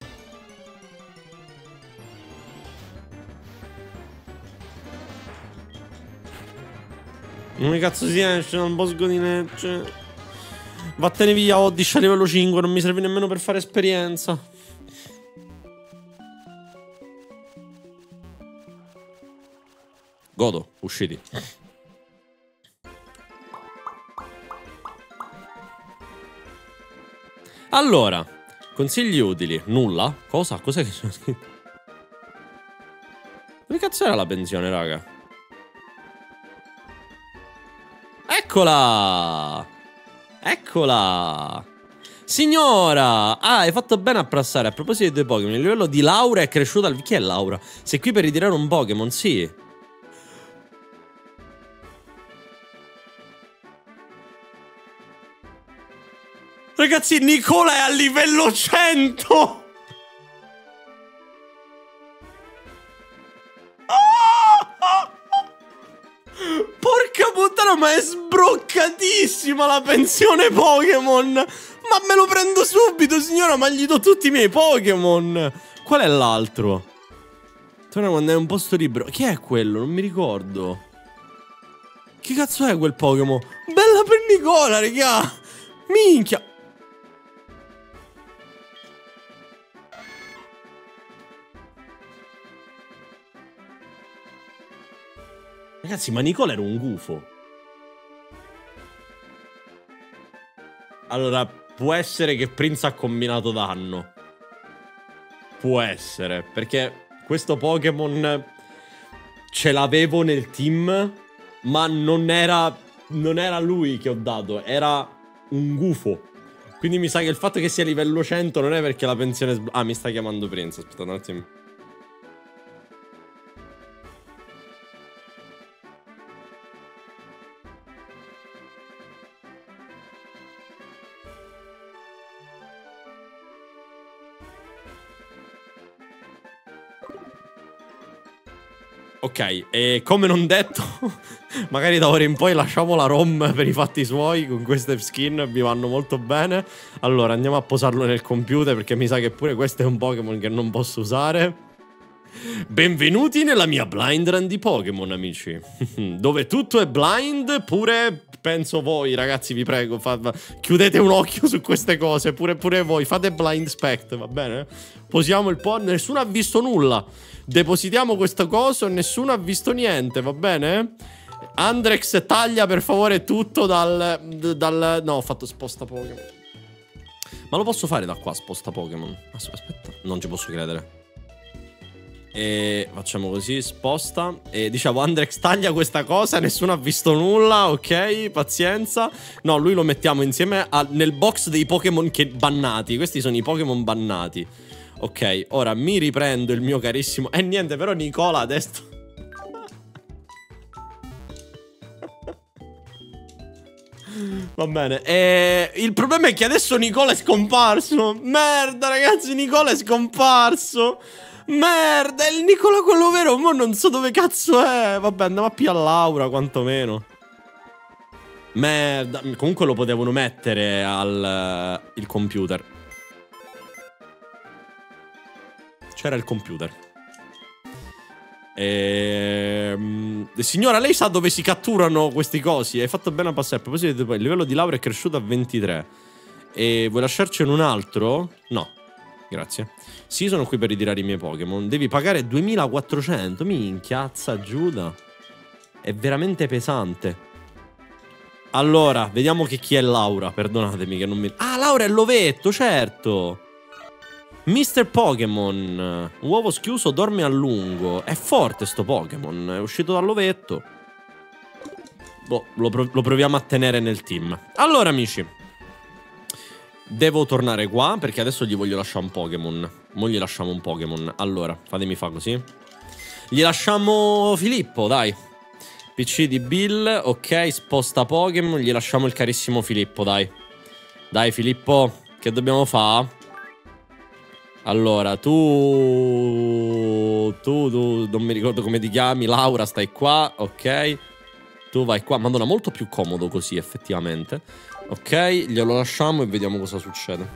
Come cazzo si esce dal bosco di Lecce? Vattene via, Oddish a livello cinque. Non mi serve nemmeno per fare esperienza. Godo, usciti. Allora, consigli utili. Nulla? Cosa? Cos'è che c'è scritto? Dove cazzo era la pensione, raga? Eccola! Eccola! Signora! Ah, hai fatto bene a passare. A proposito dei Pokémon, il livello di Laura è cresciuto al... Chi è Laura? Sei qui per ritirare un Pokémon, sì. Ragazzi, Nicola è a livello cento! Porca puttana, ma è sbroccatissima la pensione Pokémon! Ma me lo prendo subito, signora, ma gli do tutti i miei Pokémon! Qual è l'altro? Torna quando è un posto libero. Chi è quello? Non mi ricordo. Che cazzo è quel Pokémon? Bella per Nicola, raga! Minchia! Ragazzi, ma Nicola era un gufo. Allora, può essere che Prince ha combinato danno. Può essere, perché questo Pokémon ce l'avevo nel team, ma non era, non era lui che ho dato, era un gufo. Quindi mi sa che il fatto che sia livello cento non è perché la pensione... Ah, mi sta chiamando Prince, aspetta un attimo. Ok, e come non detto, magari da ora in poi lasciamo la ROM per i fatti suoi, con queste skin mi vanno molto bene. Allora, andiamo a posarlo nel computer perché mi sa che pure questo è un Pokémon che non posso usare. Benvenuti nella mia blind run di Pokémon, amici. Dove tutto è blind, pure... Penso voi, ragazzi, vi prego, fa... chiudete un occhio su queste cose, pure, pure voi, fate blind spect, va bene? Posiamo il po', nessuno ha visto nulla. Depositiamo questo coso e nessuno ha visto niente, va bene? Andrex, taglia per favore tutto dal... dal... No, ho fatto sposta Pokémon. Ma lo posso fare da qua, sposta Pokémon? Aspetta, non ci posso credere. E facciamo così, sposta. E diciamo, Andrex taglia questa cosa, nessuno ha visto nulla, ok, pazienza. No, lui lo mettiamo insieme a, nel box dei Pokémon che bannati. Questi sono i Pokémon bannati. Ok, ora mi riprendo il mio carissimo... E eh, niente, però Nicola adesso... Va bene, e... il problema è che adesso Nicola è scomparso. Merda, ragazzi, Nicola è scomparso. Merda, il Nicola quello vero, ma non so dove cazzo è. Vabbè, andiamo a pigliare Laura, quantomeno. Merda, comunque lo potevano mettere al uh, il computer. C'era il computer. Ehm... Signora, lei sa dove si catturano questi cosi? Hai fatto bene a passare. A proposito, poi il livello di Laura è cresciuto a ventitré. E vuoi lasciarcene un altro? No, grazie. Sì, sono qui per ritirare i miei Pokémon. Devi pagare duemilaquattrocento. Minchia, Giuda. È veramente pesante. Allora, vediamo che chi è Laura. Perdonatemi che non mi... Ah, Laura è l'ovetto, certo. mister Pokémon. Uovo schiuso, dorme a lungo. È forte sto Pokémon. È uscito dall'ovetto. Boh, lo, prov lo proviamo a tenere nel team. Allora, amici, devo tornare qua perché adesso gli voglio lasciare un Pokémon. Mo gli lasciamo un Pokémon. Allora, fatemi fa così. Gli lasciamo Filippo, dai. P C di Bill. Ok, sposta Pokémon. Gli lasciamo il carissimo Filippo, dai. Dai, Filippo, che dobbiamo fare? Allora, tu... Tu, tu... Non mi ricordo come ti chiami. Laura, stai qua. Ok. Tu vai qua. Madonna, molto più comodo così, effettivamente. Ok, glielo lasciamo e vediamo cosa succede.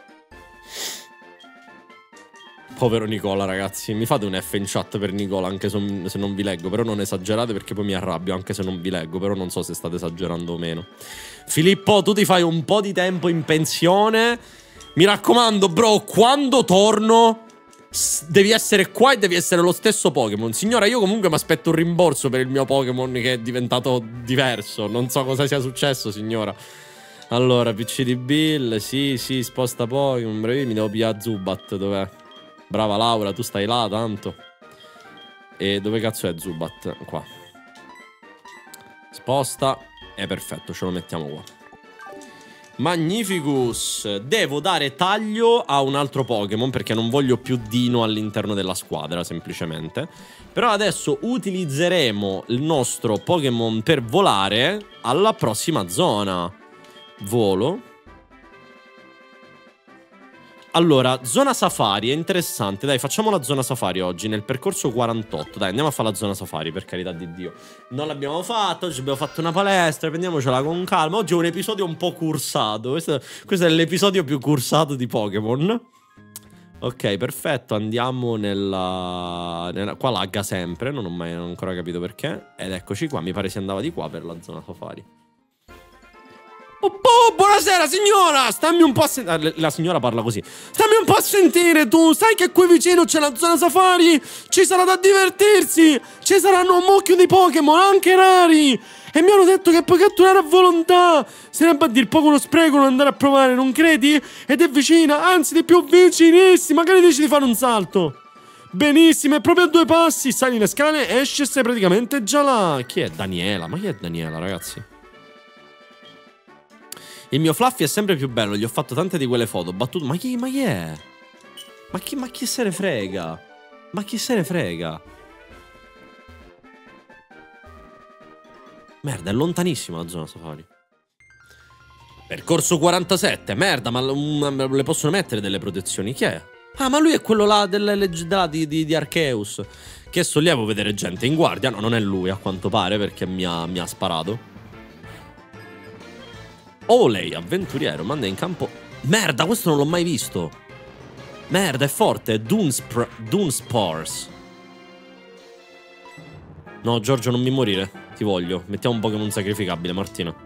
Povero Nicola, ragazzi. Mi fate un F in chat per Nicola, anche se non vi leggo. Però non esagerate perché poi mi arrabbio, anche se non vi leggo. Però non so se state esagerando o meno. Filippo, tu ti fai un po' di tempo in pensione. Mi raccomando, bro, quando torno devi essere qua e devi essere lo stesso Pokémon. Signora, io comunque mi aspetto un rimborso per il mio Pokémon che è diventato diverso. Non so cosa sia successo, signora. Allora, P C di Bill, sì, sì, sposta Pokémon. Mi devo pigliare Zubat, dov'è? Brava Laura, tu stai là, tanto. E dove cazzo è Zubat? Qua. Sposta. È perfetto, ce lo mettiamo qua. Magnificus. Devo dare taglio a un altro Pokémon perché non voglio più Dino all'interno della squadra, semplicemente. Però adesso utilizzeremo il nostro Pokémon per volare alla prossima zona. Volo. Allora, zona safari è interessante. Dai, facciamo la zona safari oggi, nel percorso quarantotto. Dai, andiamo a fare la zona safari, per carità di Dio. Non l'abbiamo fatto, oggi abbiamo fatto una palestra, prendiamocela con calma. Oggi è un episodio un po' cursato. Questo, questo è l'episodio più cursato di Pokémon. Ok, perfetto, andiamo nella... nella... Qua lagga sempre, non ho mai non ho ancora capito perché. Ed eccoci qua, mi pare si andava di qua per la zona safari. Oh, oh, buonasera signora, stammi un po' a sentire. La signora parla così. Stammi un po' a sentire, tu sai che qui vicino c'è la zona safari. Ci sarà da divertirsi. Ci saranno un mucchio di Pokémon, anche rari. E mi hanno detto che puoi catturare a volontà. Sarebbe a dir poco uno spreco non andare a provare, non credi? Ed è vicina, anzi di più vicinissima. Magari dici di fare un salto. Benissimo, è proprio a due passi. Sali le scale, esci e sei praticamente già là. Chi è Daniela? Ma chi è Daniela, ragazzi? Il mio Fluffy è sempre più bello, gli ho fatto tante di quelle foto, battuto. Ma chi, ma chi è? Ma chi, ma chi se ne frega? Ma chi se ne frega? Merda, è lontanissima la zona safari. Percorso quarantasette, merda, ma um, le possono mettere delle protezioni? Chi è? Ah, ma lui è quello là delle legge di, di, di Arceus. Che sollievo vedere gente in guardia. No, non è lui a quanto pare, perché mi ha, mi ha sparato. Oh, lei, avventuriero, manda in campo. Merda, questo non l'ho mai visto. Merda, è forte, è Dunsparce. No, Giorgio, non mi morire, ti voglio. Mettiamo un Pokémon sacrificabile, Martina.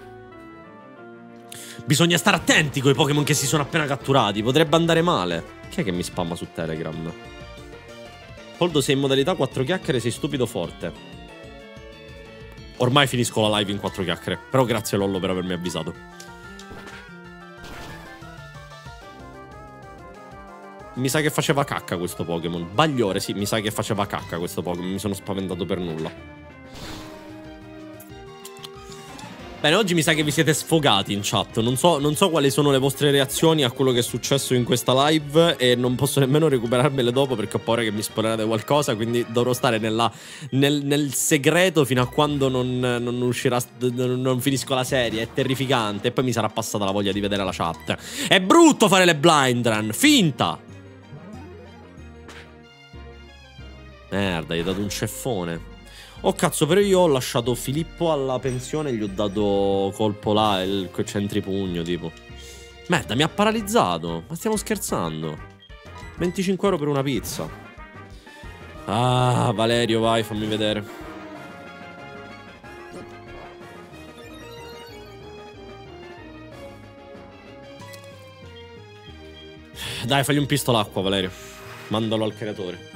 Bisogna stare attenti con i Pokémon che si sono appena catturati. Potrebbe andare male. Chi è che mi spamma su Telegram? Poldo, sei in modalità quattro chiacchiere, sei stupido forte. Ormai finisco la live in quattro chiacchiere. Però grazie Lollo per avermi avvisato. Mi sa che faceva cacca questo Pokémon. Bagliore, sì, mi sa che faceva cacca questo Pokémon. Mi sono spaventato per nulla. Bene, oggi mi sa che vi siete sfogati in chat. Non so, non so quali sono le vostre reazioni a quello che è successo in questa live. E non posso nemmeno recuperarmele dopo perché ho paura che mi spoilerate qualcosa. Quindi dovrò stare nella, nel, nel segreto fino a quando non, non uscirà, non, non finisco la serie. È terrificante. E poi mi sarà passata la voglia di vedere la chat. È brutto fare le blind run. Finta. Merda, gli ho dato un ceffone. Oh cazzo, però io ho lasciato Filippo alla pensione e gli ho dato colpo là, il centripugno tipo. Merda, mi ha paralizzato. Ma stiamo scherzando? venticinque euro per una pizza. Ah, Valerio, vai, fammi vedere. Dai, fagli un pistolacqua, Valerio. Mandalo al creatore.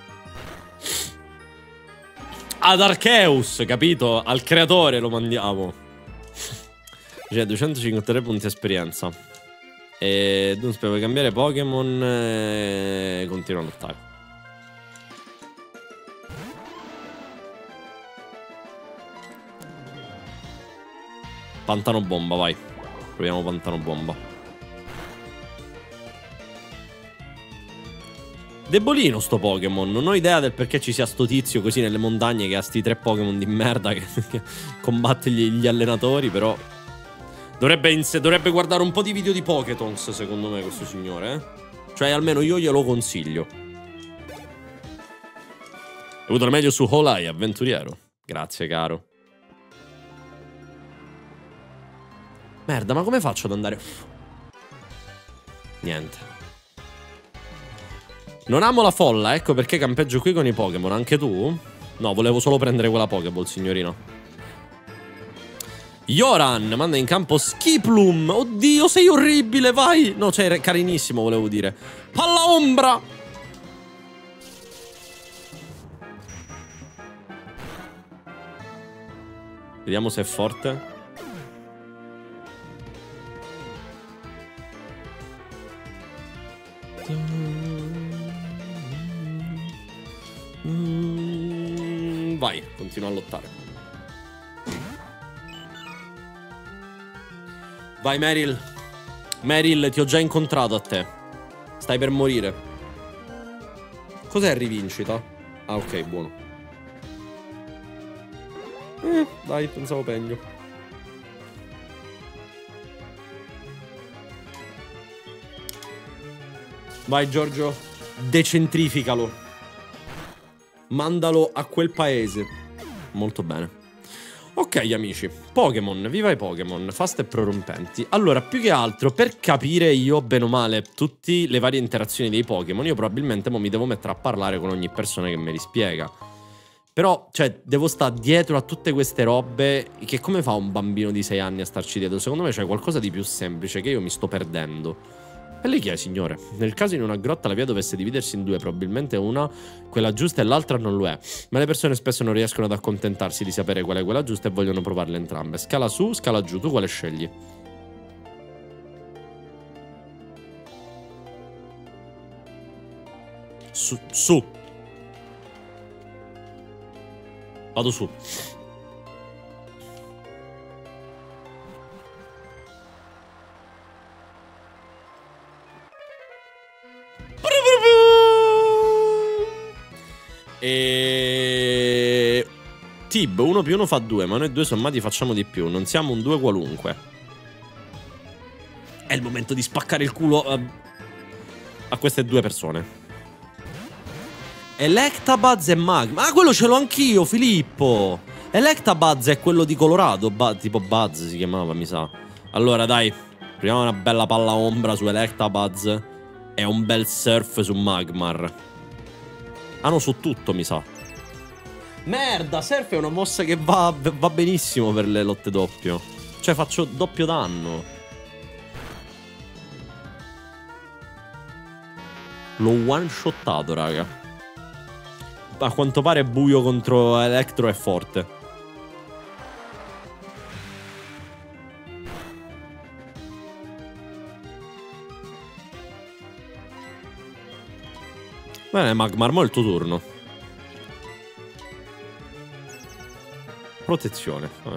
Ad Arceus, capito? Al creatore lo mandiamo. Cioè, duecentocinquantatré punti esperienza. E dunque, per cambiare Pokémon e continua a lottare. Pantano bomba, vai. Proviamo pantano bomba. Debolino sto Pokémon, non ho idea del perché ci sia sto tizio così nelle montagne che ha sti tre Pokémon di merda che, che combatte gli, gli allenatori, però dovrebbe, dovrebbe guardare un po' di video di Pokétons, secondo me, questo signore, eh? Cioè, almeno io glielo consiglio. Hai avuto il meglio su Holai, avventuriero. Grazie, caro. Merda, ma come faccio ad andare? Niente. Non amo la folla, ecco perché campeggio qui con i Pokémon. Anche tu? No, volevo solo prendere quella Pokéball, signorino. Yoran, manda in campo Skiplum. Oddio, sei orribile, vai. No, cioè, carinissimo, volevo dire. Palla ombra. Vediamo se è forte. Mm, vai, continua a lottare. Vai, Meryl. Meryl, ti ho già incontrato a te. Stai per morire. Cos'è rivincita? Ah, ok, buono. Eh, dai, pensavo peggio. Vai, Giorgio. Decentrificalo. Mandalo a quel paese. Molto bene. Ok, amici, Pokémon, viva i Pokémon, fast e prorompenti. Allora, più che altro, per capire io, bene o male, tutte le varie interazioni dei Pokémon, io probabilmente mo mi devo mettere a parlare con ogni persona che me li spiega. Però, cioè, devo stare dietro a tutte queste robe, che come fa un bambino di sei anni a starci dietro? Secondo me c'è qualcosa di più semplice che io mi sto perdendo. E lei chi è, signore? Nel caso in una grotta la via dovesse dividersi in due, probabilmente una quella giusta e l'altra non lo è. Ma le persone spesso non riescono ad accontentarsi di sapere qual è quella giusta e vogliono provarle entrambe. Scala su, scala giù, tu quale scegli? Su, su. Vado su. Tib, uno più uno fa due, ma noi due sommati facciamo di più. Non siamo un due qualunque. È il momento di spaccare il culo a, a queste due persone. Electabuzz e Magma. Ah, quello ce l'ho anch'io, Filippo. Electabuzz è quello di Colorado. Buzz, tipo Buzz si chiamava, mi sa. Allora, dai. Proviamo una bella palla ombra su Electabuzz. E un bel surf su Magmar. Ah no, su tutto, mi sa. Merda, surf è una mossa che va, va benissimo per le lotte doppio. Cioè, faccio doppio danno. L'ho one-shottato, raga. A quanto pare buio contro Electro è forte. Bene, Magmar, mo è il tuo turno. Protezione. Vabbè.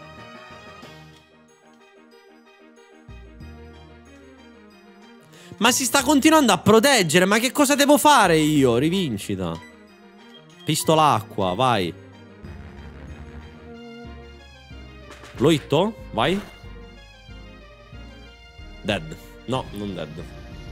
Ma si sta continuando a proteggere. Ma che cosa devo fare io? Rivincita. Pistola acqua, vai. Lo hitto? Vai. Dead. No, non dead.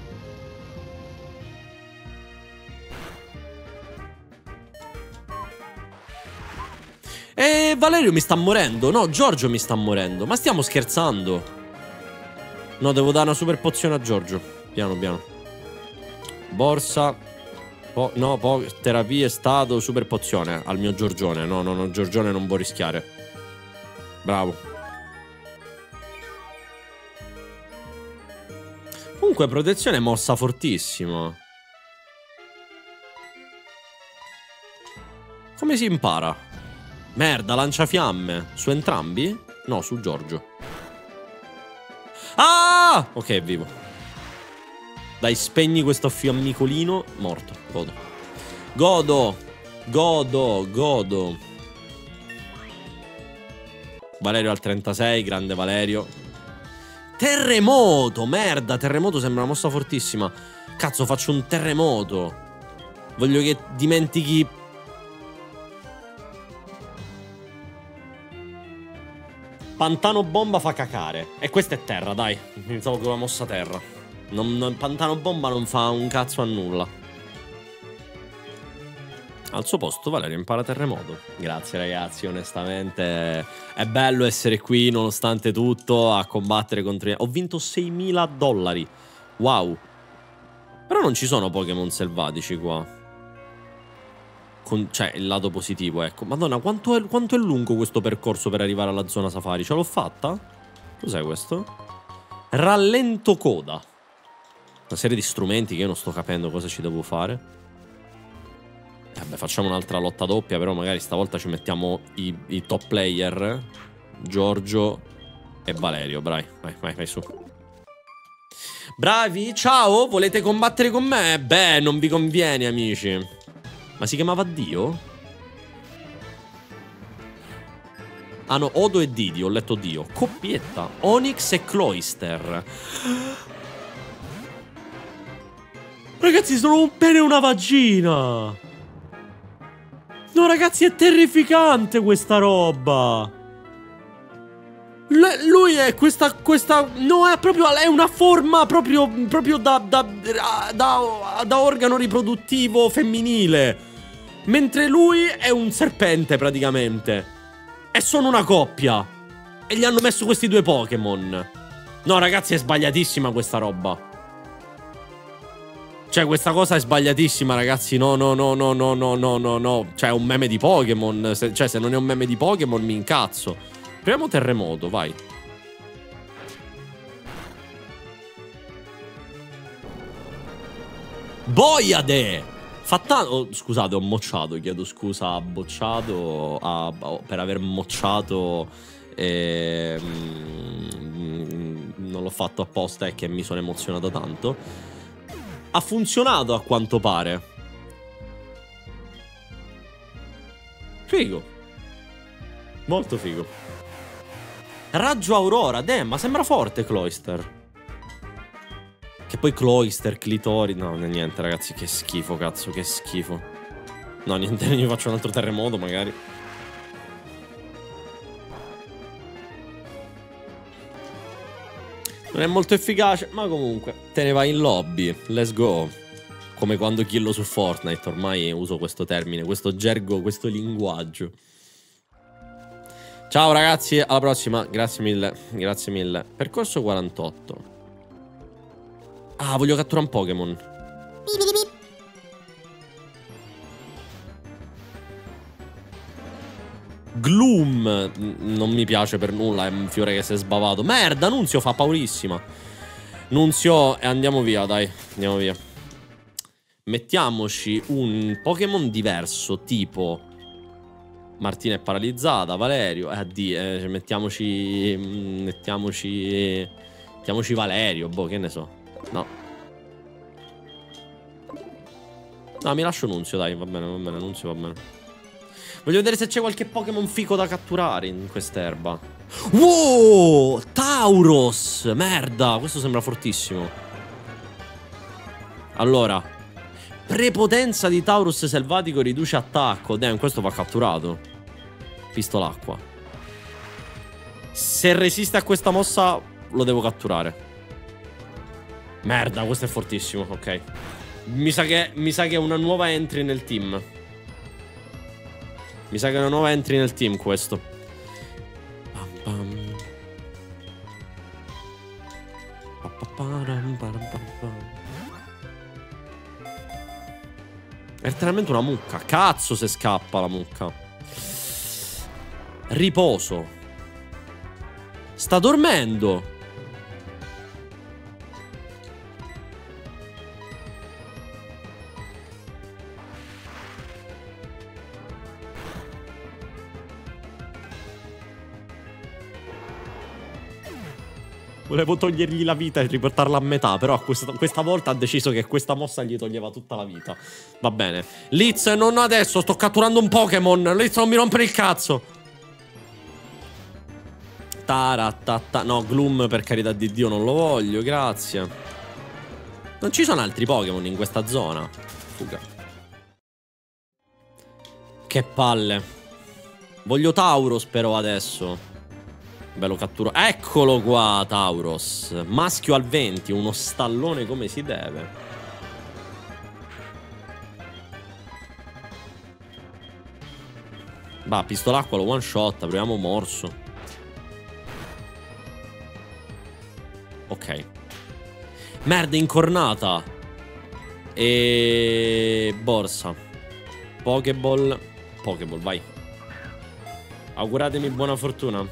E Valerio mi sta morendo. No, Giorgio mi sta morendo. Ma stiamo scherzando? No, devo dare una super pozione a Giorgio. Piano, piano. Borsa. Po no, po terapia, stato, super pozione. Al mio Giorgione. No, no, no, Giorgione non può rischiare. Bravo. Comunque, protezione mossa fortissima. Come si impara? Merda, lanciafiamme. Su entrambi? No, su Giorgio. Ah! Ok, è vivo. Dai, spegni questo fiammicolino. Morto, godo. Godo. Godo, godo. Valerio al trentasei, grande Valerio. Terremoto, merda, terremoto sembra una mossa fortissima. Cazzo, faccio un terremoto. Voglio che dimentichi... Pantano bomba fa cacare. E questa è terra, dai. Pensavo con la mossa terra. Non, non, pantano bomba non fa un cazzo a nulla. Al suo posto Valerio impara terremoto. Grazie ragazzi, onestamente è bello essere qui nonostante tutto a combattere contro... Ho vinto seimila dollari. Wow. Però non ci sono Pokémon selvatici qua. Con, cioè, il lato positivo, ecco. Madonna, quanto è, quanto è lungo questo percorso per arrivare alla zona safari? Ce l'ho fatta? Cos'è questo? Rallento coda. Una serie di strumenti che io non sto capendo cosa ci devo fare. Vabbè, facciamo un'altra lotta doppia, però magari stavolta ci mettiamo i, i top player. Giorgio e Valerio, vai, vai, vai, vai su. Bravi, ciao, volete combattere con me? Beh, non vi conviene, amici. Ma si chiamava Dio? Ah no, Odo e Didi, ho letto Dio. Coppietta, Onix e Cloyster. Ragazzi, sono un pene e una vagina. No, ragazzi, è terrificante questa roba. L lui è questa, questa... No, è proprio... È una forma proprio... Proprio da... Da, da, da organo riproduttivo femminile. Mentre lui è un serpente, praticamente. E sono una coppia. E gli hanno messo questi due Pokémon. No, ragazzi, è sbagliatissima questa roba. Cioè, questa cosa è sbagliatissima, ragazzi. No, no, no, no, no, no, no, no, no. Cioè, è un meme di Pokémon. Cioè, se non è un meme di Pokémon, mi incazzo. Proviamo terremoto, vai. Boiade! Fatta... Oh, scusate, ho mocciato, chiedo scusa a bocciato, a... per aver mocciato... E... non l'ho fatto apposta, è che mi sono emozionato tanto. Ha funzionato a quanto pare. Figo. Molto figo. Raggio Aurora, damn, ma sembra forte Cloyster. Che poi Cloyster, Clitori... No, niente ragazzi, che schifo, cazzo, che schifo. No, niente, io faccio un altro terremoto magari. Non è molto efficace, ma comunque te ne vai in lobby. Let's go. Come quando killo su Fortnite. Ormai uso questo termine, questo gergo, questo linguaggio. Ciao ragazzi, alla prossima. Grazie mille, grazie mille. Percorso quarantotto. Ah, voglio catturare un Pokémon. Gloom. Non mi piace per nulla, è un fiore che si è sbavato. Merda, Nunzio fa paurissima. Nunzio, e andiamo via, dai. Andiamo via. Mettiamoci un Pokémon diverso, tipo Martina è paralizzata, Valerio. Eh, addio, eh, mettiamoci... Mettiamoci... Mettiamoci Valerio, boh, che ne so. No. No, mi lascio Nunzio, dai, va bene, va bene, Nunzio va bene. Voglio vedere se c'è qualche Pokémon fico da catturare in quest'erba. Wow! Tauros! Merda, questo sembra fortissimo. Allora, prepotenza di Taurus selvatico riduce attacco. Damn, questo va catturato. Pistolacqua. Se resiste a questa mossa lo devo catturare. Merda, questo è fortissimo, ok. Mi sa che, mi sa che è una nuova entry nel team. Mi sa che è una nuova entry nel team questo. Pam pam. È letteralmente una mucca. Cazzo se scappa la mucca. Riposo. Sta dormendo. Volevo togliergli la vita e riportarla a metà, però questa, questa volta ha deciso che questa mossa gli toglieva tutta la vita. Va bene. Liz, non adesso, sto catturando un Pokémon. Liz, non mi rompere il cazzo. Taratata. No, Gloom, per carità di Dio, non lo voglio, grazie. Non ci sono altri Pokémon in questa zona. Fuga. Che palle. Voglio Tauros però adesso. Beh, lo catturo. Eccolo qua, Tauros. Maschio al venti, uno stallone come si deve. Bah, pistolacqua lo one shot. Proviamo morso. Ok. Merda, incornata. E... borsa. Pokéball. Pokéball, vai. Auguratemi buona fortuna.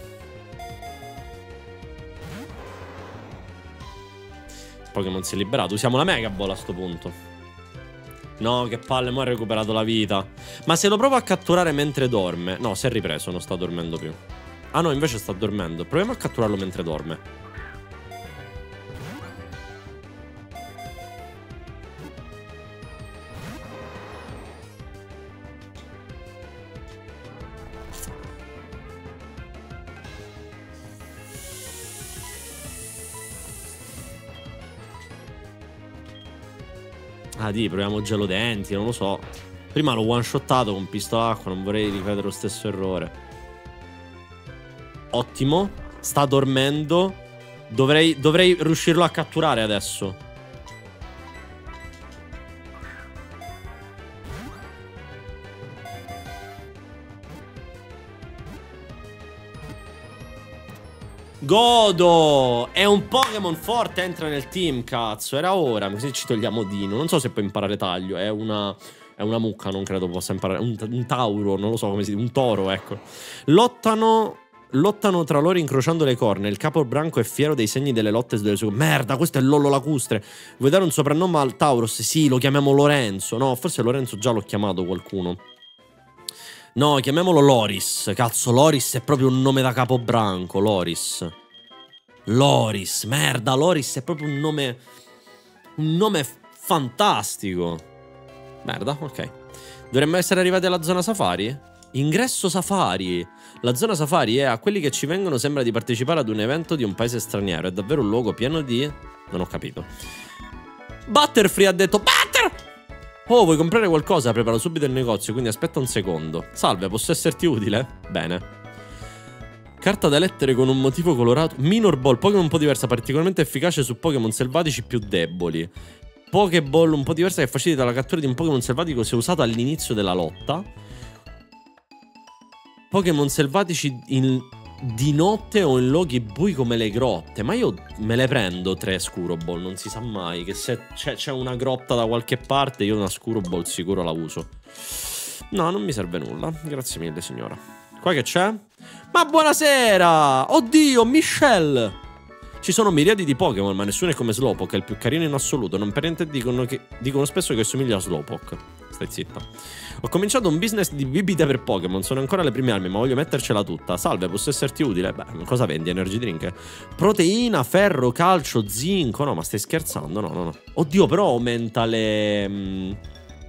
Pokémon si è liberato. Usiamo la Mega Ball a sto punto. No, che palle, mo' ha recuperato la vita. Ma se lo provo a catturare mentre dorme. No, si è ripreso, non sta dormendo più. Ah no, invece sta dormendo. Proviamo a catturarlo mentre dorme. Ah, di, proviamo gelodenti, non lo so. Prima l'ho one-shottato con pistolacqua, non vorrei ripetere lo stesso errore. Ottimo. Sta dormendo. Dovrei, dovrei riuscirlo a catturare adesso. Godo! È un Pokémon forte, entra nel team, cazzo. Era ora, così ci togliamo Dino. Non so se può imparare taglio, è una... È una mucca, non credo possa imparare. Un, un tauro, non lo so come si dice. Un toro, ecco. Lottano... Lottano tra loro incrociando le corna. Il capo branco è fiero dei segni delle lotte delle sue... Merda, questo è Lollo Lacustre. Vuoi dare un soprannome al Tauros? Sì, lo chiamiamo Lorenzo. No, forse Lorenzo già l'ho chiamato qualcuno. No, chiamiamolo Loris. Cazzo, Loris è proprio un nome da capobranco. Loris. Loris. Merda, Loris è proprio un nome... Un nome fantastico. Merda, ok. Dovremmo essere arrivati alla zona safari? Ingresso safari. La zona safari è a quelli che ci vengono sembra di partecipare ad un evento di un paese straniero. È davvero un luogo pieno di... Non ho capito. Butterfree ha detto... Butter! Oh, vuoi comprare qualcosa? Preparo subito il negozio, quindi aspetta un secondo. Salve, posso esserti utile? Bene. Carta da lettere con un motivo colorato. Minor Ball, Pokémon un po' diversa, particolarmente efficace su Pokémon selvatici più deboli. Pokéball un po' diversa che facilita la cattura di un Pokémon selvatico se usato all'inizio della lotta. Pokémon selvatici in, di notte o in luoghi bui come le grotte. Ma io me le prendo tre Scuro Ball, non si sa mai. Che se c'è una grotta da qualche parte, io una Scuro Ball sicuro la uso. No, non mi serve nulla. Grazie mille, signora. Qua che c'è? Ma buonasera! Oddio, Michelle! Ci sono miriadi di Pokémon, ma nessuno è come Slowpoke, è il più carino in assoluto. Non per niente dicono, che, dicono spesso che somiglia a Slowpoke. Stai zitta. Ho cominciato un business di bibite per Pokémon. Sono ancora alle prime armi, ma voglio mettercela tutta. Salve, posso esserti utile? Beh, cosa vendi? Energy drink? Proteina, ferro, calcio, zinco. No, ma stai scherzando? No, no, no. Oddio, però aumenta le... Mh...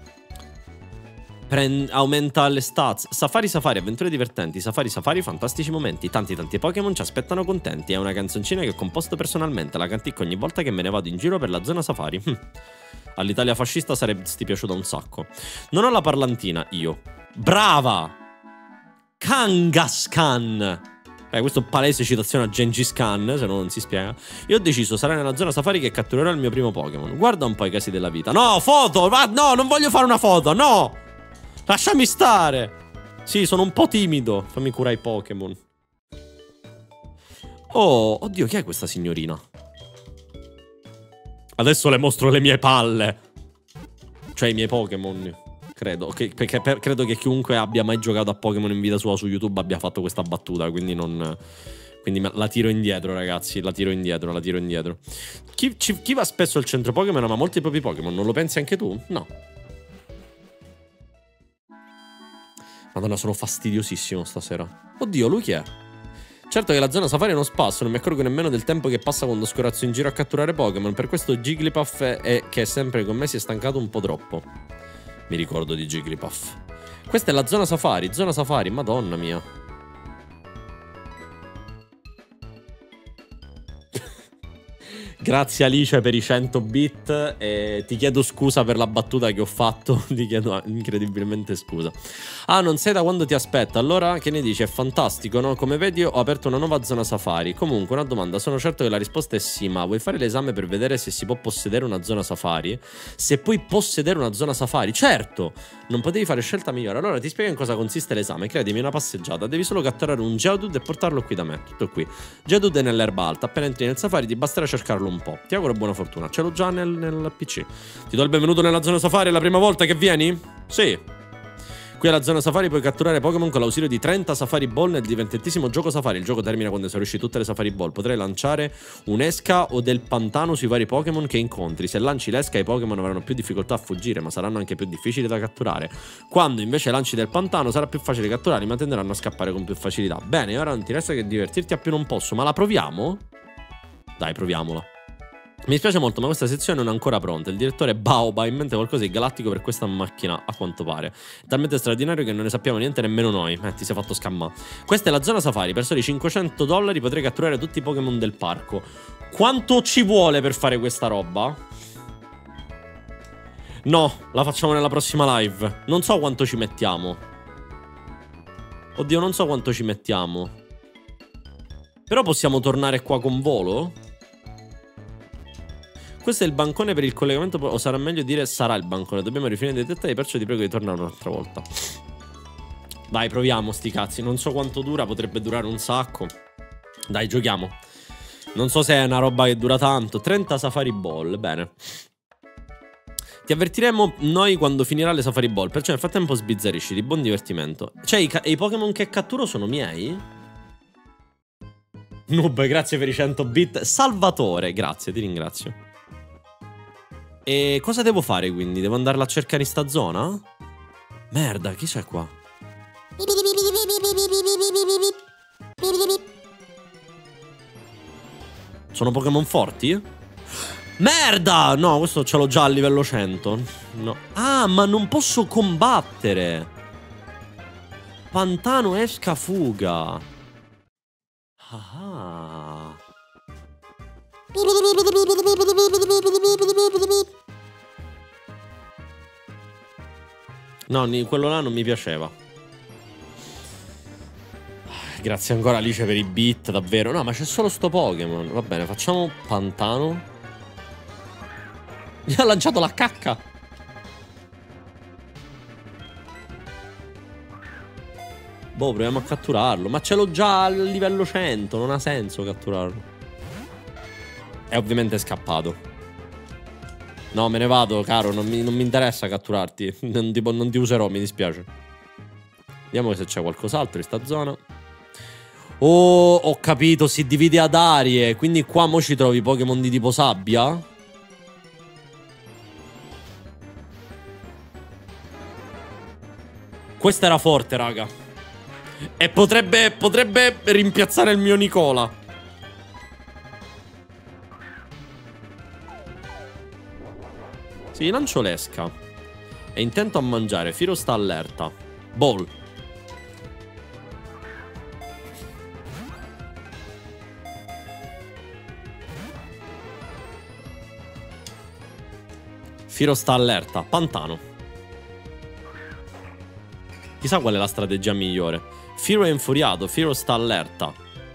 Prend aumenta le stats. Safari Safari, avventure divertenti. Safari Safari, fantastici momenti. Tanti tanti Pokémon ci aspettano contenti. È una canzoncina che ho composto personalmente. La canticco ogni volta che me ne vado in giro per la zona Safari. Hm. All'Italia fascista saresti piaciuta un sacco. Non ho la parlantina, io. Brava! Kangaskhan. Beh, questo è palese citazione a Gengis Khan, se no non si spiega. Io ho deciso, sarà nella zona Safari che catturerò il mio primo Pokémon. Guarda un po' i casi della vita. No, foto! Ma no, non voglio fare una foto, no! Lasciami stare. Sì, sono un po' timido. Fammi curare i Pokémon. Oh, oddio, chi è questa signorina? Adesso le mostro le mie palle. Cioè i miei Pokémon. Credo che, perché per, credo che chiunque abbia mai giocato a Pokémon in vita sua su YouTube abbia fatto questa battuta. Quindi non... Quindi la tiro indietro, ragazzi. La tiro indietro, la tiro indietro. Chi, ci, chi va spesso al centro Pokémon ama molti propri Pokémon. Non lo pensi anche tu? No. Madonna, sono fastidiosissimo stasera. Oddio, lui chi è? Certo che la zona Safari è uno spasso, non mi accorgo nemmeno del tempo che passa quando scorazzo in giro a catturare Pokémon. Per questo Jigglypuff è che è sempre con me si è stancato un po' troppo. Mi ricordo di Jigglypuff. Questa è la zona Safari, zona Safari, madonna mia. Grazie Alice per i cento bit e ti chiedo scusa per la battuta che ho fatto, ti chiedo incredibilmente scusa. Ah, non sai da quando ti aspetta, allora che ne dici? È fantastico, no? Come vedi ho aperto una nuova zona Safari. Comunque una domanda, sono certo che la risposta è sì, ma vuoi fare l'esame per vedere se si può possedere una zona Safari? Se puoi possedere una zona Safari? Certo! Non potevi fare scelta migliore. Allora ti spiego in cosa consiste l'esame. Credimi, una passeggiata. Devi solo catturare un Geodude e portarlo qui da me. Tutto qui. Geodude è nell'erba alta. Appena entri nel Safari ti basterà cercarlo un po'. Ti auguro buona fortuna. Ce l'ho già nel, nel P C. Ti do il benvenuto nella zona Safari. È la prima volta che vieni? Sì. Qui alla zona Safari puoi catturare Pokémon con l'ausilio di trenta Safari Ball nel divertentissimo gioco Safari. Il gioco termina quando esaurisci tutte le Safari Ball. Potrai lanciare un'esca o del pantano sui vari Pokémon che incontri. Se lanci l'esca i Pokémon avranno più difficoltà a fuggire, ma saranno anche più difficili da catturare. Quando invece lanci del pantano sarà più facile catturarli, ma tenderanno a scappare con più facilità. Bene, ora non ti resta che divertirti a più non posso, ma la proviamo? Dai, proviamola. Mi dispiace molto, ma questa sezione non è ancora pronta. Il direttore Baoba ha in mente qualcosa di galattico per questa macchina, a quanto pare. È talmente straordinario che non ne sappiamo niente nemmeno noi. Eh, ti sei fatto scammare. Questa è la zona Safari. Per soli cinquecento dollari potrei catturare tutti i Pokémon del parco. Quanto ci vuole per fare questa roba? No, la facciamo nella prossima live. Non so quanto ci mettiamo. Oddio, non so quanto ci mettiamo. Però possiamo tornare qua con volo? Questo è il bancone per il collegamento, o sarà meglio dire sarà il bancone. Dobbiamo rifinire dei dettagli, perciò ti prego di tornare un'altra volta. Dai, proviamo sti cazzi. Non so quanto dura, potrebbe durare un sacco. Dai, giochiamo. Non so se è una roba che dura tanto. trenta Safari Ball, bene. Ti avvertiremo noi quando finirà le Safari Ball, perciò nel frattempo sbizzarisci, di buon divertimento. Cioè, i, i Pokémon che catturo sono miei? Noob, grazie per i cento bit. Salvatore, grazie, ti ringrazio. E cosa devo fare quindi? Devo andarla a cercare in sta zona? Merda, chi c'è qua? Sono Pokémon forti? Merda! No, questo ce l'ho già a livello cento. No. Ah, ma non posso combattere. Pantano esca fuga. Ah. No, quello là non mi piaceva. Grazie ancora Alice per i beat, davvero. No, ma c'è solo sto Pokémon. Va bene, facciamo pantano. Mi ha lanciato la cacca. Boh, proviamo a catturarlo. Ma ce l'ho già al livello cento. Non ha senso catturarlo. È ovviamente scappato. No, me ne vado, caro. Non mi, non mi interessa catturarti. Non ti, non ti userò, mi dispiace. Vediamo se c'è qualcos'altro in sta zona. Oh, ho capito, si divide ad aree. Quindi qua mo ci trovi Pokémon di tipo sabbia. Questa era forte, raga. E potrebbe, potrebbe rimpiazzare il mio Nicola. Sì, lancio l'esca. È intento a mangiare. Firo sta allerta. Ball. Firo sta allerta. Pantano. Chissà qual è la strategia migliore. Firo è infuriato. Firo sta allerta.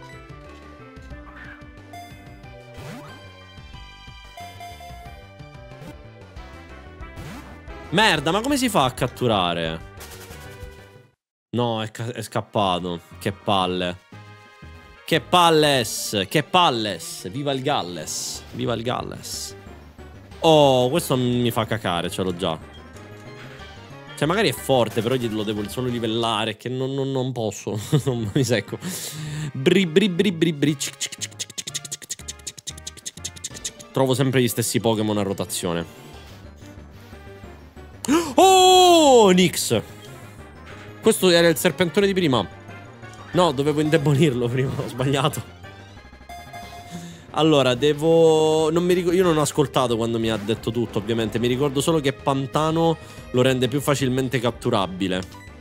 Merda, ma come si fa a catturare? No, è, è scappato. Che palle. Che palles. Che palles. Viva il Galles. Viva il Galles. Oh, questo mi fa cacare, ce l'ho già. Cioè, magari è forte, però io lo devo solo livellare, che non, non, non posso. Non mi secco. Bri bri bri bri bri. Trovo sempre gli stessi Pokémon a rotazione. Oh, Nix. Questo era il serpentone di prima. No, dovevo indebolirlo prima, ho sbagliato. Allora, devo... Non mi ricordo... Io non ho ascoltato quando mi ha detto tutto, ovviamente. Mi ricordo solo che Pantano lo rende più facilmente catturabile.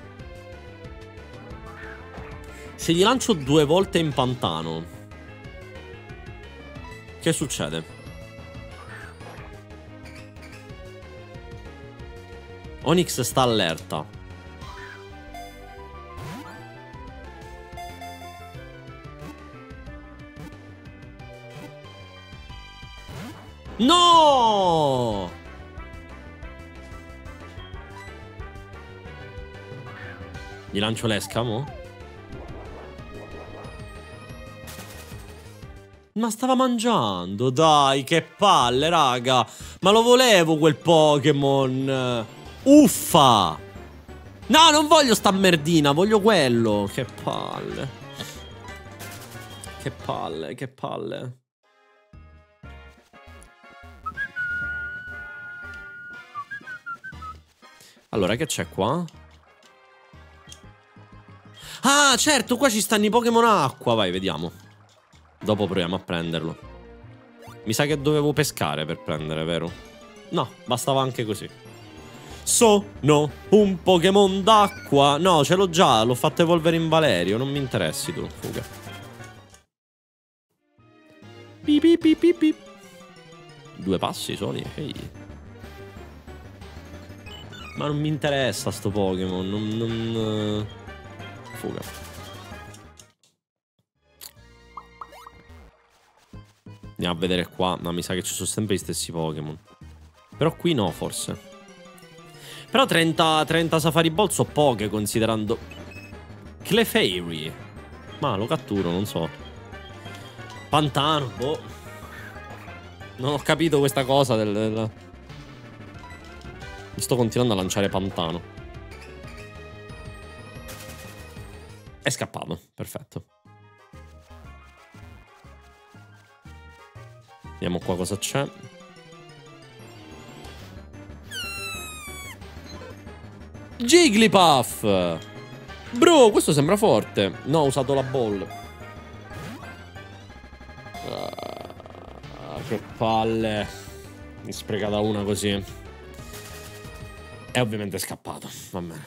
Se gli lancio due volte in Pantano, che succede? Onix sta allerta. No! Gli lancio l'escamo? Ma stava mangiando, dai, che palle, raga. Ma lo volevo quel Pokémon. Uffa! No, non voglio sta merdina, voglio quello. Che palle. Che palle, che palle. Allora, che c'è qua? Ah, certo, qua ci stanno i Pokémon acqua. Vai, vediamo. Dopo proviamo a prenderlo. Mi sa che dovevo pescare per prendere, vero? No, bastava anche così. Sono un Pokémon d'acqua. No, ce l'ho già, l'ho fatto evolvere in Valerio. Non mi interessi tu, fuga. Pi pi pi pi pi. Due passi soli, ehi. Ma non mi interessa sto Pokémon. Non, non... Fuga. Andiamo a vedere qua. Ma mi sa che ci sono sempre gli stessi Pokémon. Però qui no, forse. Però trenta, trenta Safari Ball so poche, considerando Clefairy. Ma lo catturo, non so. Pantano, boh. Non ho capito questa cosa del... del... Mi sto continuando a lanciare Pantano. È scappato, perfetto. Vediamo qua cosa c'è. Jigglypuff! Bro, questo sembra forte. No, ho usato la ball. Ah, che palle. Mi è sprecata una così. È ovviamente scappato. Va bene.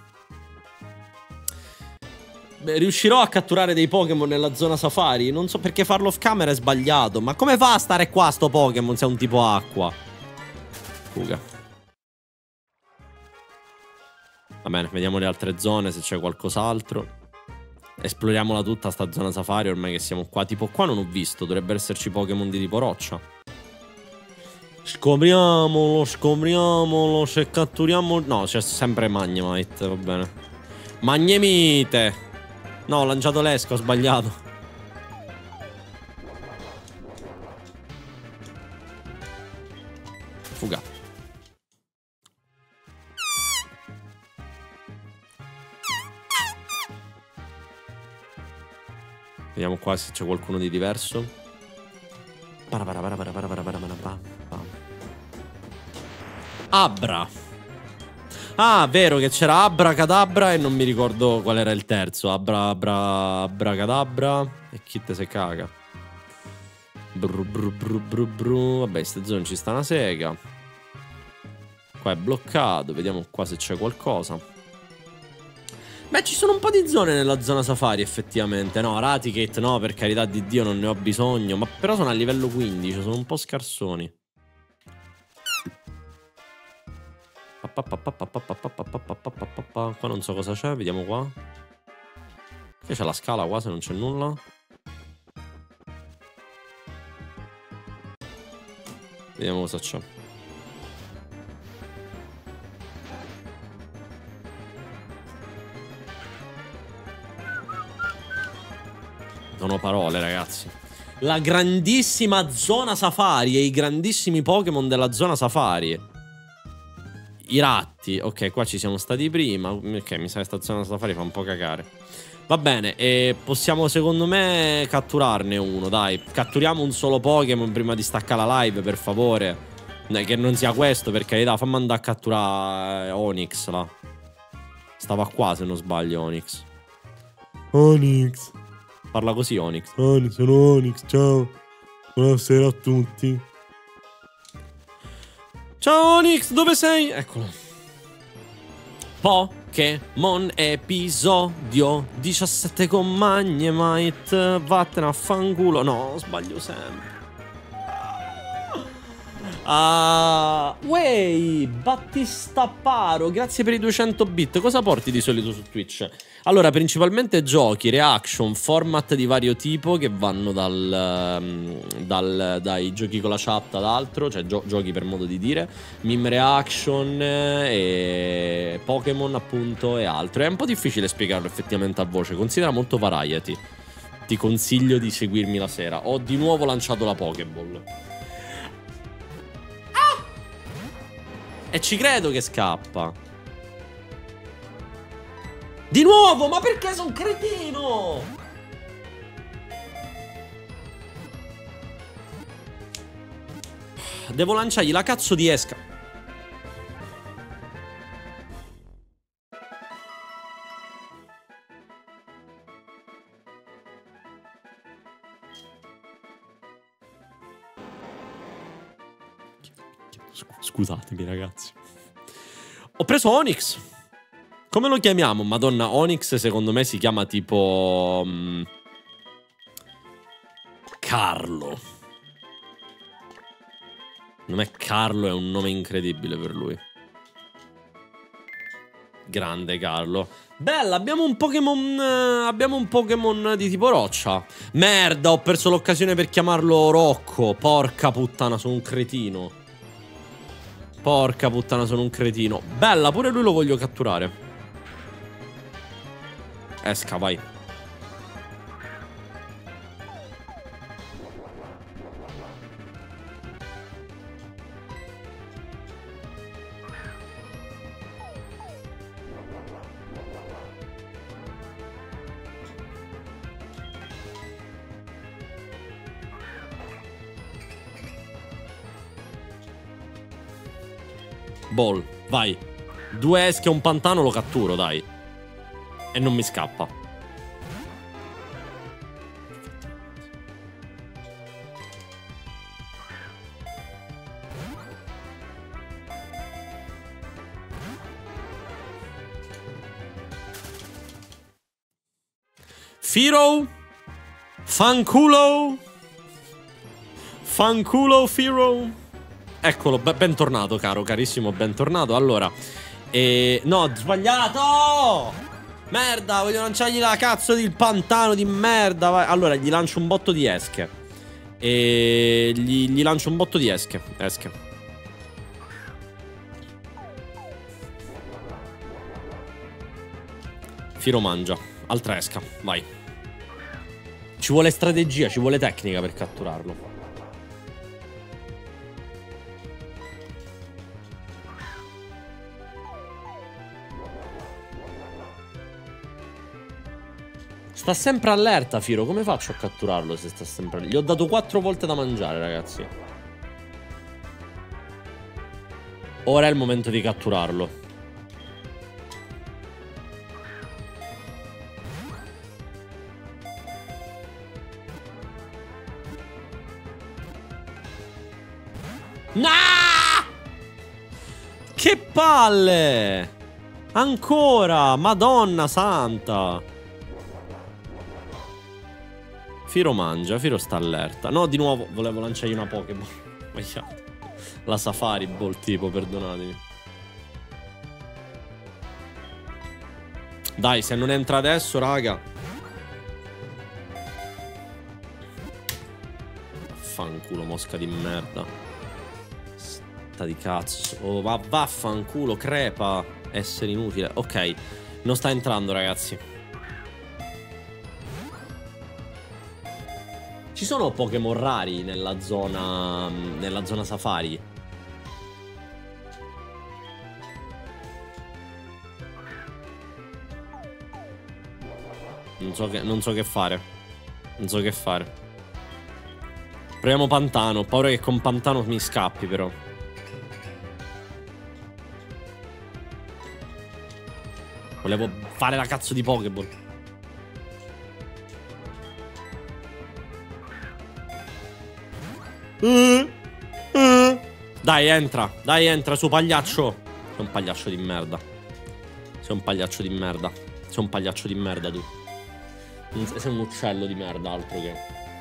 Beh, riuscirò a catturare dei Pokémon nella zona safari? Non so perché farlo off camera è sbagliato. Ma come fa a stare qua sto Pokémon se è un tipo acqua? Fuga. Va bene, vediamo le altre zone se c'è qualcos'altro. Esploriamola tutta sta zona safari ormai che siamo qua. Tipo qua non ho visto, dovrebbero esserci Pokémon di tipo roccia. Scopriamolo, scopriamolo, se catturiamo... No, c'è sempre Magnemite, va bene. Magnemite! No, ho lanciato l'esca, ho sbagliato. Fuga. Vediamo qua se c'è qualcuno di diverso. Abra. Ah, vero che c'era Abracadabra e non mi ricordo qual era il terzo. Abra, abra, Abracadabra. E chi te se caga. Bru, bru, bru, bru, bru. Vabbè, in queste zone ci sta una sega. Qua è bloccato. Vediamo qua se c'è qualcosa. Beh, ci sono un po' di zone nella zona safari, effettivamente. No, Raticate no, per carità di Dio, non ne ho bisogno. Ma però sono a livello quindici, sono un po' scarsoni. Qua non so cosa c'è, vediamo qua. Che c'è la scala qua se non c'è nulla. Vediamo cosa c'è. Non ho parole, ragazzi. La grandissima zona safari e i grandissimi Pokémon della zona safari. I ratti. Ok, qua ci siamo stati prima. Ok, mi sa che sta zona safari fa un po' cagare. Va bene, e possiamo secondo me catturarne uno, dai. Catturiamo un solo Pokémon prima di staccare la live, per favore. Che non sia questo, per carità. Fammi andare a catturare Onix, là. Stava qua, se non sbaglio, Onix. Onix. Parla così, Onix. Onix, sono Onix, ciao. Buonasera a tutti. Ciao, Onix, dove sei? Eccolo. Pokémon episodio diciassette con Magnemite. Vattene a fanculo. No, sbaglio sempre. Ah, uh, wey, Battistaparo, grazie per i duecento bit. Cosa porti di solito su Twitch? Allora, principalmente giochi, reaction, format di vario tipo che vanno dal, dal, dai giochi con la chat ad altro, cioè gio giochi per modo di dire, meme reaction e Pokémon appunto e altro. È un po' difficile spiegarlo effettivamente a voce, considera molto variety. Ti consiglio di seguirmi la sera. Ho di nuovo lanciato la Pokéball. Ah! E ci credo che scappa. Di nuovo, ma perché sono un cretino? Devo lanciargli la cazzo di esca. Scusatemi, ragazzi. Ho preso Onix. Come lo chiamiamo? Madonna, Onix secondo me si chiama tipo... Um, Carlo. Il nome Carlo è un nome incredibile per lui. Grande Carlo. Bella, abbiamo un Pokémon... Eh, abbiamo un Pokémon di tipo roccia. Merda, ho perso l'occasione per chiamarlo Rocco. Porca puttana, sono un cretino. Porca puttana, sono un cretino. Bella, pure lui lo voglio catturare. Esca, vai. Ball, vai. Due esche e un pantano lo catturo, dai. E non mi scappa. Firo. Fanculo. Fanculo Firo. Eccolo, bentornato caro, carissimo, bentornato. Allora, eh, no, sbagliato! Merda, voglio lanciargli la cazzo del pantano di merda. Vai. Allora, gli lancio un botto di esche. E gli, gli lancio un botto di esche. Esche. Firo mangia. Altra esca. Vai. Ci vuole strategia, ci vuole tecnica per catturarlo. Sta sempre allerta, Firo. Come faccio a catturarlo se sta sempre... Gli ho dato quattro volte da mangiare, ragazzi. Ora è il momento di catturarlo. No! Che palle! Ancora! Madonna santa! Firo mangia, Firo sta allerta. No, di nuovo, volevo lanciargli una Pokéball. La Safari Ball, tipo, perdonatemi. Dai, se non entra adesso, raga. Vaffanculo, mosca di merda. Sta di cazzo. Oh, va, vaffanculo, crepa. Essere inutile. Ok, non sta entrando, ragazzi. Ci sono Pokémon rari nella zona. Nella zona Safari. Non so che, non so che fare. Non so che fare. Proviamo Pantano. Ho paura che con Pantano mi scappi, però. Volevo fare la cazzo di Pokéball. Uh, uh. Dai, entra. Dai, entra su, pagliaccio. Sei un pagliaccio di merda. Sei un pagliaccio di merda. Sei un pagliaccio di merda, tu. Sei un uccello di merda, altro che.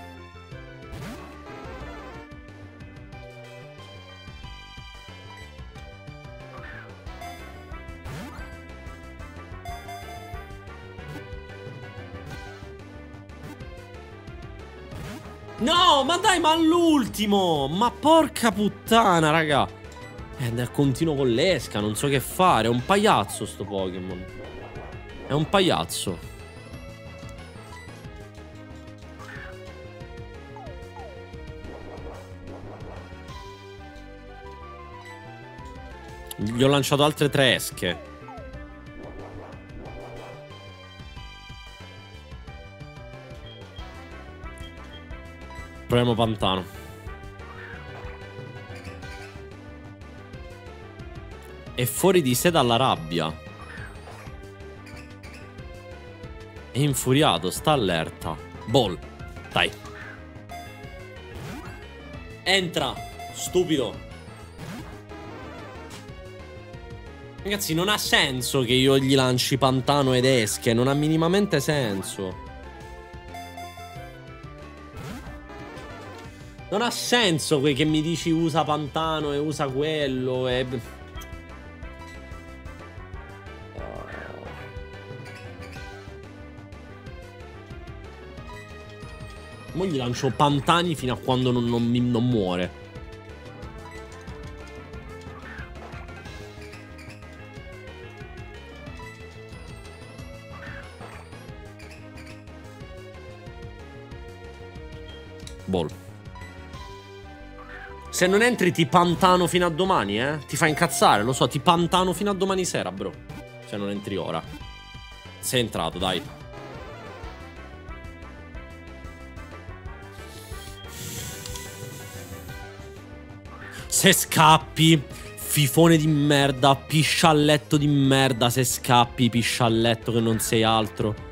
No, ma dai, ma all'ultimo. Ma porca puttana, raga. Eh, continuo con l'esca, non so che fare. È un pagliazzo sto Pokémon. È un pagliazzo. Gli ho lanciato altre tre esche. Proviamo Pantano. È fuori di sé dalla rabbia. È infuriato, sta allerta. Ball. Dai. Entra. Stupido. Ragazzi, non ha senso che io gli lanci Pantano ed esche. Non ha minimamente senso. Non ha senso che mi dici usa Pantano e usa quello e... Mo gli lancio Pantani fino a quando non, non, non muore. Ball. Se non entri ti pantano fino a domani, eh? Ti fa incazzare, lo so, ti pantano fino a domani sera, bro. Se non entri ora. Sei entrato, dai. Se scappi, fifone di merda, piscialletto di merda, se scappi, piscialletto che non sei altro.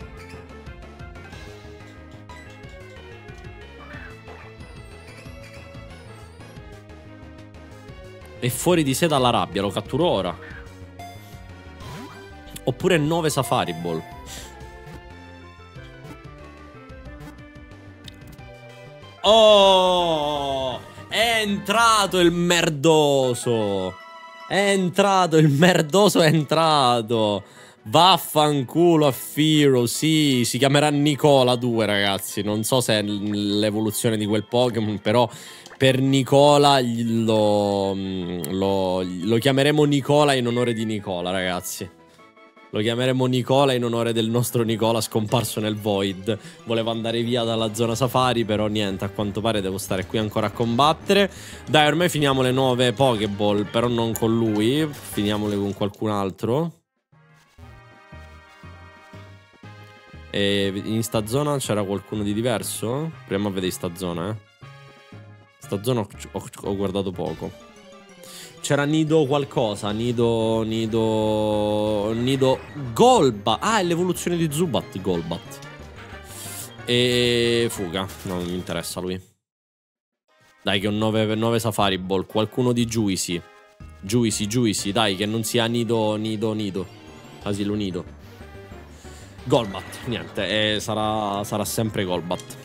È fuori di sé dalla rabbia, lo catturo ora. Oppure nove Safari Ball. Oh! È entrato il merdoso! È entrato, il merdoso è entrato! Vaffanculo a Firo, sì, si chiamerà Nicola due, ragazzi. Non so se è l'evoluzione di quel Pokémon, però per Nicola lo, lo, lo chiameremo Nicola in onore di Nicola, ragazzi. Lo chiameremo Nicola in onore del nostro Nicola scomparso nel Void. Volevo andare via dalla zona safari, però niente, a quanto pare devo stare qui ancora a combattere. Dai, ormai finiamo le nuove Pokéball, però non con lui. Finiamole con qualcun altro. E in sta zona c'era qualcuno di diverso? Proviamo a vedere sta zona, eh. Sta zona ho, ho, ho guardato poco. C'era Nido qualcosa. Nido... Nido... Nido... Golbat. Ah, è l'evoluzione di Zubat, Golbat. E... Fuga. No, non mi interessa lui. Dai, che ho nove Safari Ball. Qualcuno di Juicy. Juicy, Juicy. Dai, che non sia Nido, Nido, Nido. Asilo Nido. Golbat, niente, eh, sarà, sarà sempre Golbat.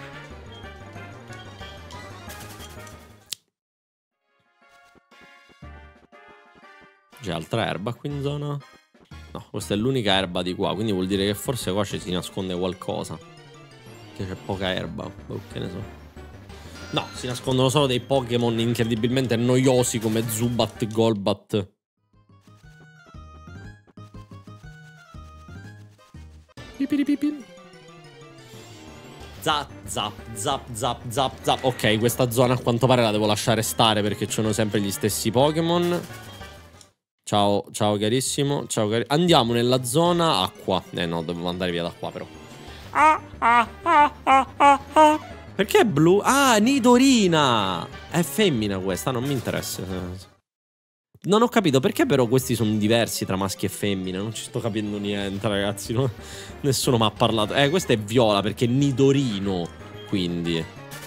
C'è altra erba qui in zona? No, questa è l'unica erba di qua, quindi vuol dire che forse qua ci si nasconde qualcosa. Che c'è poca erba, oh, che ne so. No, si nascondono solo dei Pokémon incredibilmente noiosi come Zubat, Golbat. Zap, zap, zap, zap, zap, zap. Ok, questa zona a quanto pare la devo lasciare stare perché ci sono sempre gli stessi Pokémon. Ciao, ciao carissimo. Ciao cari Andiamo nella zona acqua. Eh no, dovevo andare via da qua però. Ah, ah, ah, ah, ah, ah. Perché è blu? Ah, Nidorina. È femmina questa, non mi interessa. Non ho capito perché però questi sono diversi tra maschi e femmine. Non ci sto capendo niente, ragazzi, no? Nessuno mi ha parlato. Eh, questa è viola perché è Nidorino. Quindi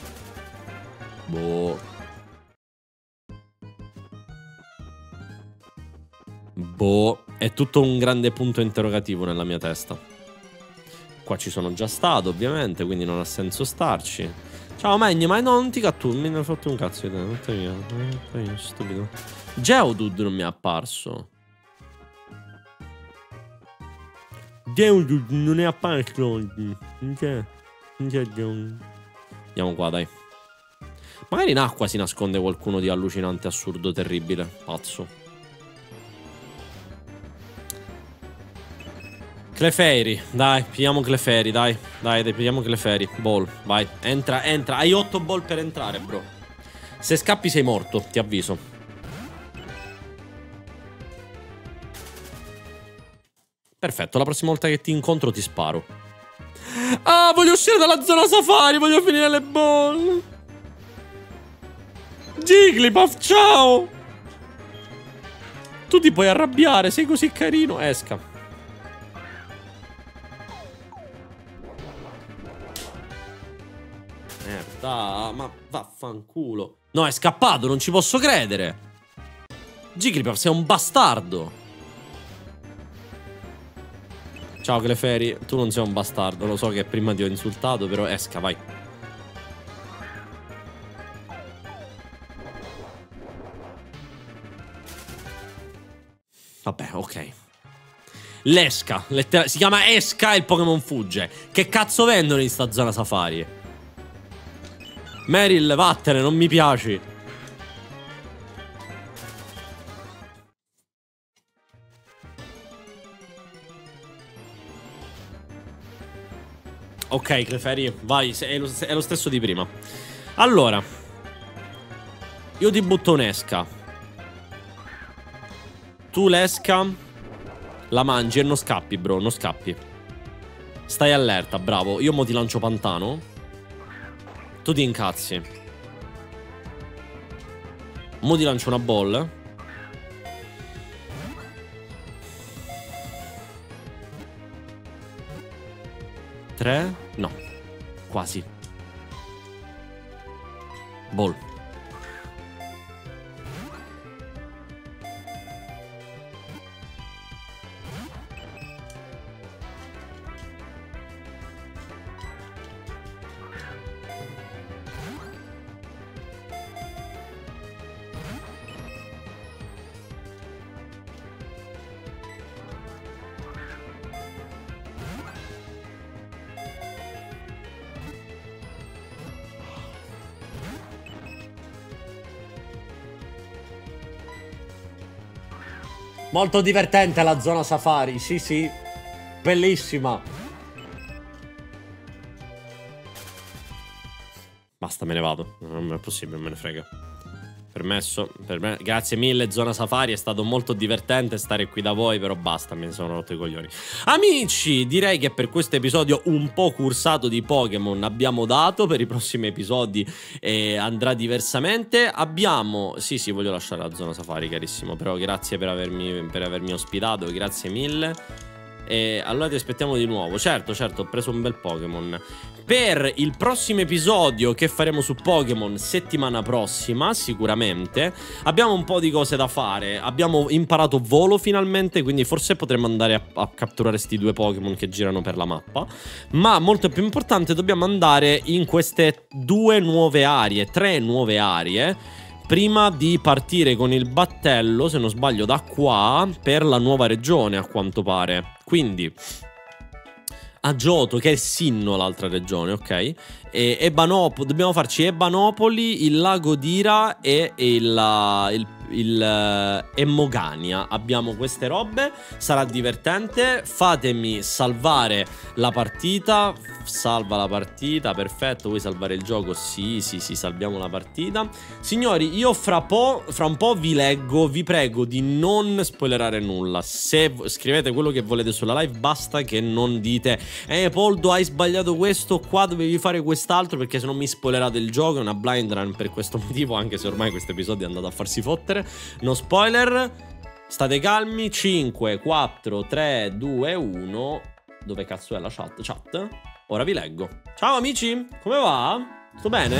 Boh Boh È tutto un grande punto interrogativo nella mia testa. Qua ci sono già stato, ovviamente, quindi non ha senso starci. Ciao Magni, ma no, non ti catturo. Mi hanno fatto un cazzo di te. Non te via. Non te via, stupido. Geodude non mi è apparso. Geodude non è apparso oggi. Non c'è. Non c'è Geodude. Andiamo qua, dai. Magari in acqua si nasconde qualcuno di allucinante, assurdo, terribile. Pazzo. Clefairy, dai, pigliamo Clefairy, dai. Dai, dai, pigliamo Clefairy. Ball, vai. Entra, entra. Hai otto ball per entrare, bro. Se scappi sei morto, ti avviso. Perfetto, la prossima volta che ti incontro ti sparo. Ah, voglio uscire dalla zona safari, voglio finire le ball. Jigglypuff, ciao. Tu ti puoi arrabbiare, sei così carino. Esca. Merda, ma vaffanculo. No, è scappato, non ci posso credere. Jigglypuff, sei un bastardo. Ciao Clefairy, tu non sei un bastardo. Lo so che prima ti ho insultato, però esca, vai. Vabbè, ok. L'esca, si chiama Esca e il Pokémon fugge. Che cazzo vendono in sta zona safari? Meryl, vattene, non mi piaci. Ok, Clefairy, vai, è lo, è lo stesso di prima. Allora, io ti butto un'esca. Tu l'esca la mangi e non scappi, bro, non scappi. Stai allerta, bravo. Io mo ti lancio pantano. Tu ti incazzi. Mo ti lancio una ball. Tre? No. Quasi. Ball. Molto divertente la zona safari, sì sì. Bellissima. Basta, me ne vado. Non è possibile, me ne frega. Permesso, per me, grazie mille zona safari, è stato molto divertente stare qui da voi, però basta, mi sono rotto i coglioni. Amici, direi che per questo episodio un po' cursato di Pokémon abbiamo dato. Per i prossimi episodi eh, andrà diversamente. Abbiamo, sì sì, voglio lasciare la zona safari carissimo, però grazie per avermi, per avermi ospitato, grazie mille. E allora ti aspettiamo di nuovo. Certo, certo, ho preso un bel Pokémon. Per il prossimo episodio che faremo su Pokémon settimana prossima, sicuramente, abbiamo un po' di cose da fare. Abbiamo imparato volo finalmente, quindi forse potremmo andare a, a catturare sti due Pokémon che girano per la mappa. Ma molto più importante, dobbiamo andare in queste due nuove aree, tre nuove aree, prima di partire con il battello, se non sbaglio, da qua per la nuova regione, a quanto pare. Quindi a Johto, che è Sinnoh, l'altra regione, ok? E Ebanopoli, dobbiamo farci Ebanopoli, il lago d'Ira e il, il, il uh, Emogania. Abbiamo queste robe, sarà divertente. Fatemi salvare la partita. Salva la partita, perfetto. Vuoi salvare il gioco? Sì, sì, sì, salviamo la partita. Signori, io fra, po', fra un po' vi leggo. Vi prego di non spoilerare nulla. Se scrivete quello che volete sulla live, basta che non dite Eh, Poldo, hai sbagliato questo, qua dovevi fare quest'altro, perché se non mi spoilerate il gioco. È una blind run per questo motivo, anche se ormai questo episodio è andato a farsi fottere. No spoiler. State calmi. Cinque, quattro, tre, due, uno. Dove cazzo è la chat? Chat? Ora vi leggo. Ciao amici, come va? Sto bene?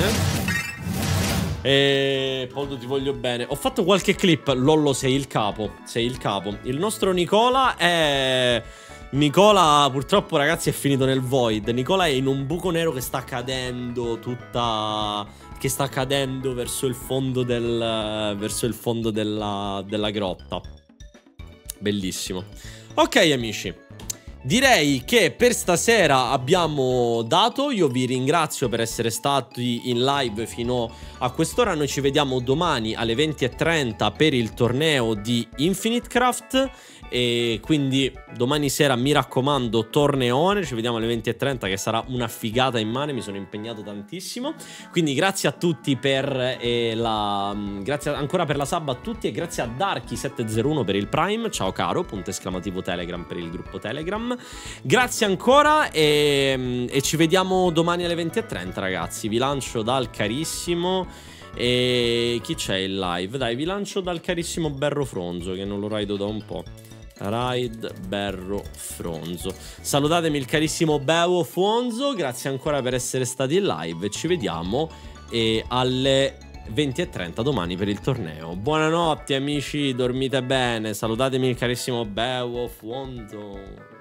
E Poldo, ti voglio bene. Ho fatto qualche clip. Lollo, sei il capo. Sei il capo. Il nostro Nicola è... Nicola purtroppo, ragazzi, è finito nel void. Nicola è in un buco nero che sta cadendo tutta... Che sta cadendo verso il fondo del... Verso il fondo della, della grotta. Bellissimo. Ok amici, direi che per stasera abbiamo dato. Io vi ringrazio per essere stati in live fino a quest'ora. Noi ci vediamo domani alle venti e trenta per il torneo di Infinite Craft. E quindi domani sera, mi raccomando, torneone. Ci vediamo alle venti e trenta, che sarà una figata immane. Mi sono impegnato tantissimo. Quindi grazie a tutti per eh, la... Grazie ancora per la sub a tutti. E grazie a Darky sette zero uno per il Prime. Ciao caro, punto esclamativo Telegram per il gruppo Telegram. Grazie ancora e, e ci vediamo domani alle venti e trenta, ragazzi. Vi lancio dal carissimo... E chi c'è in live? Dai, vi lancio dal carissimo Berro Fronzo, che non lo raido da un po'. Ride Berro Fronzo. Salutatemi il carissimo Bevo Fonzo. Grazie ancora per essere stati in live. Ci vediamo e alle venti e trenta domani per il torneo. Buonanotte amici, dormite bene. Salutatemi il carissimo Bevo Fonzo.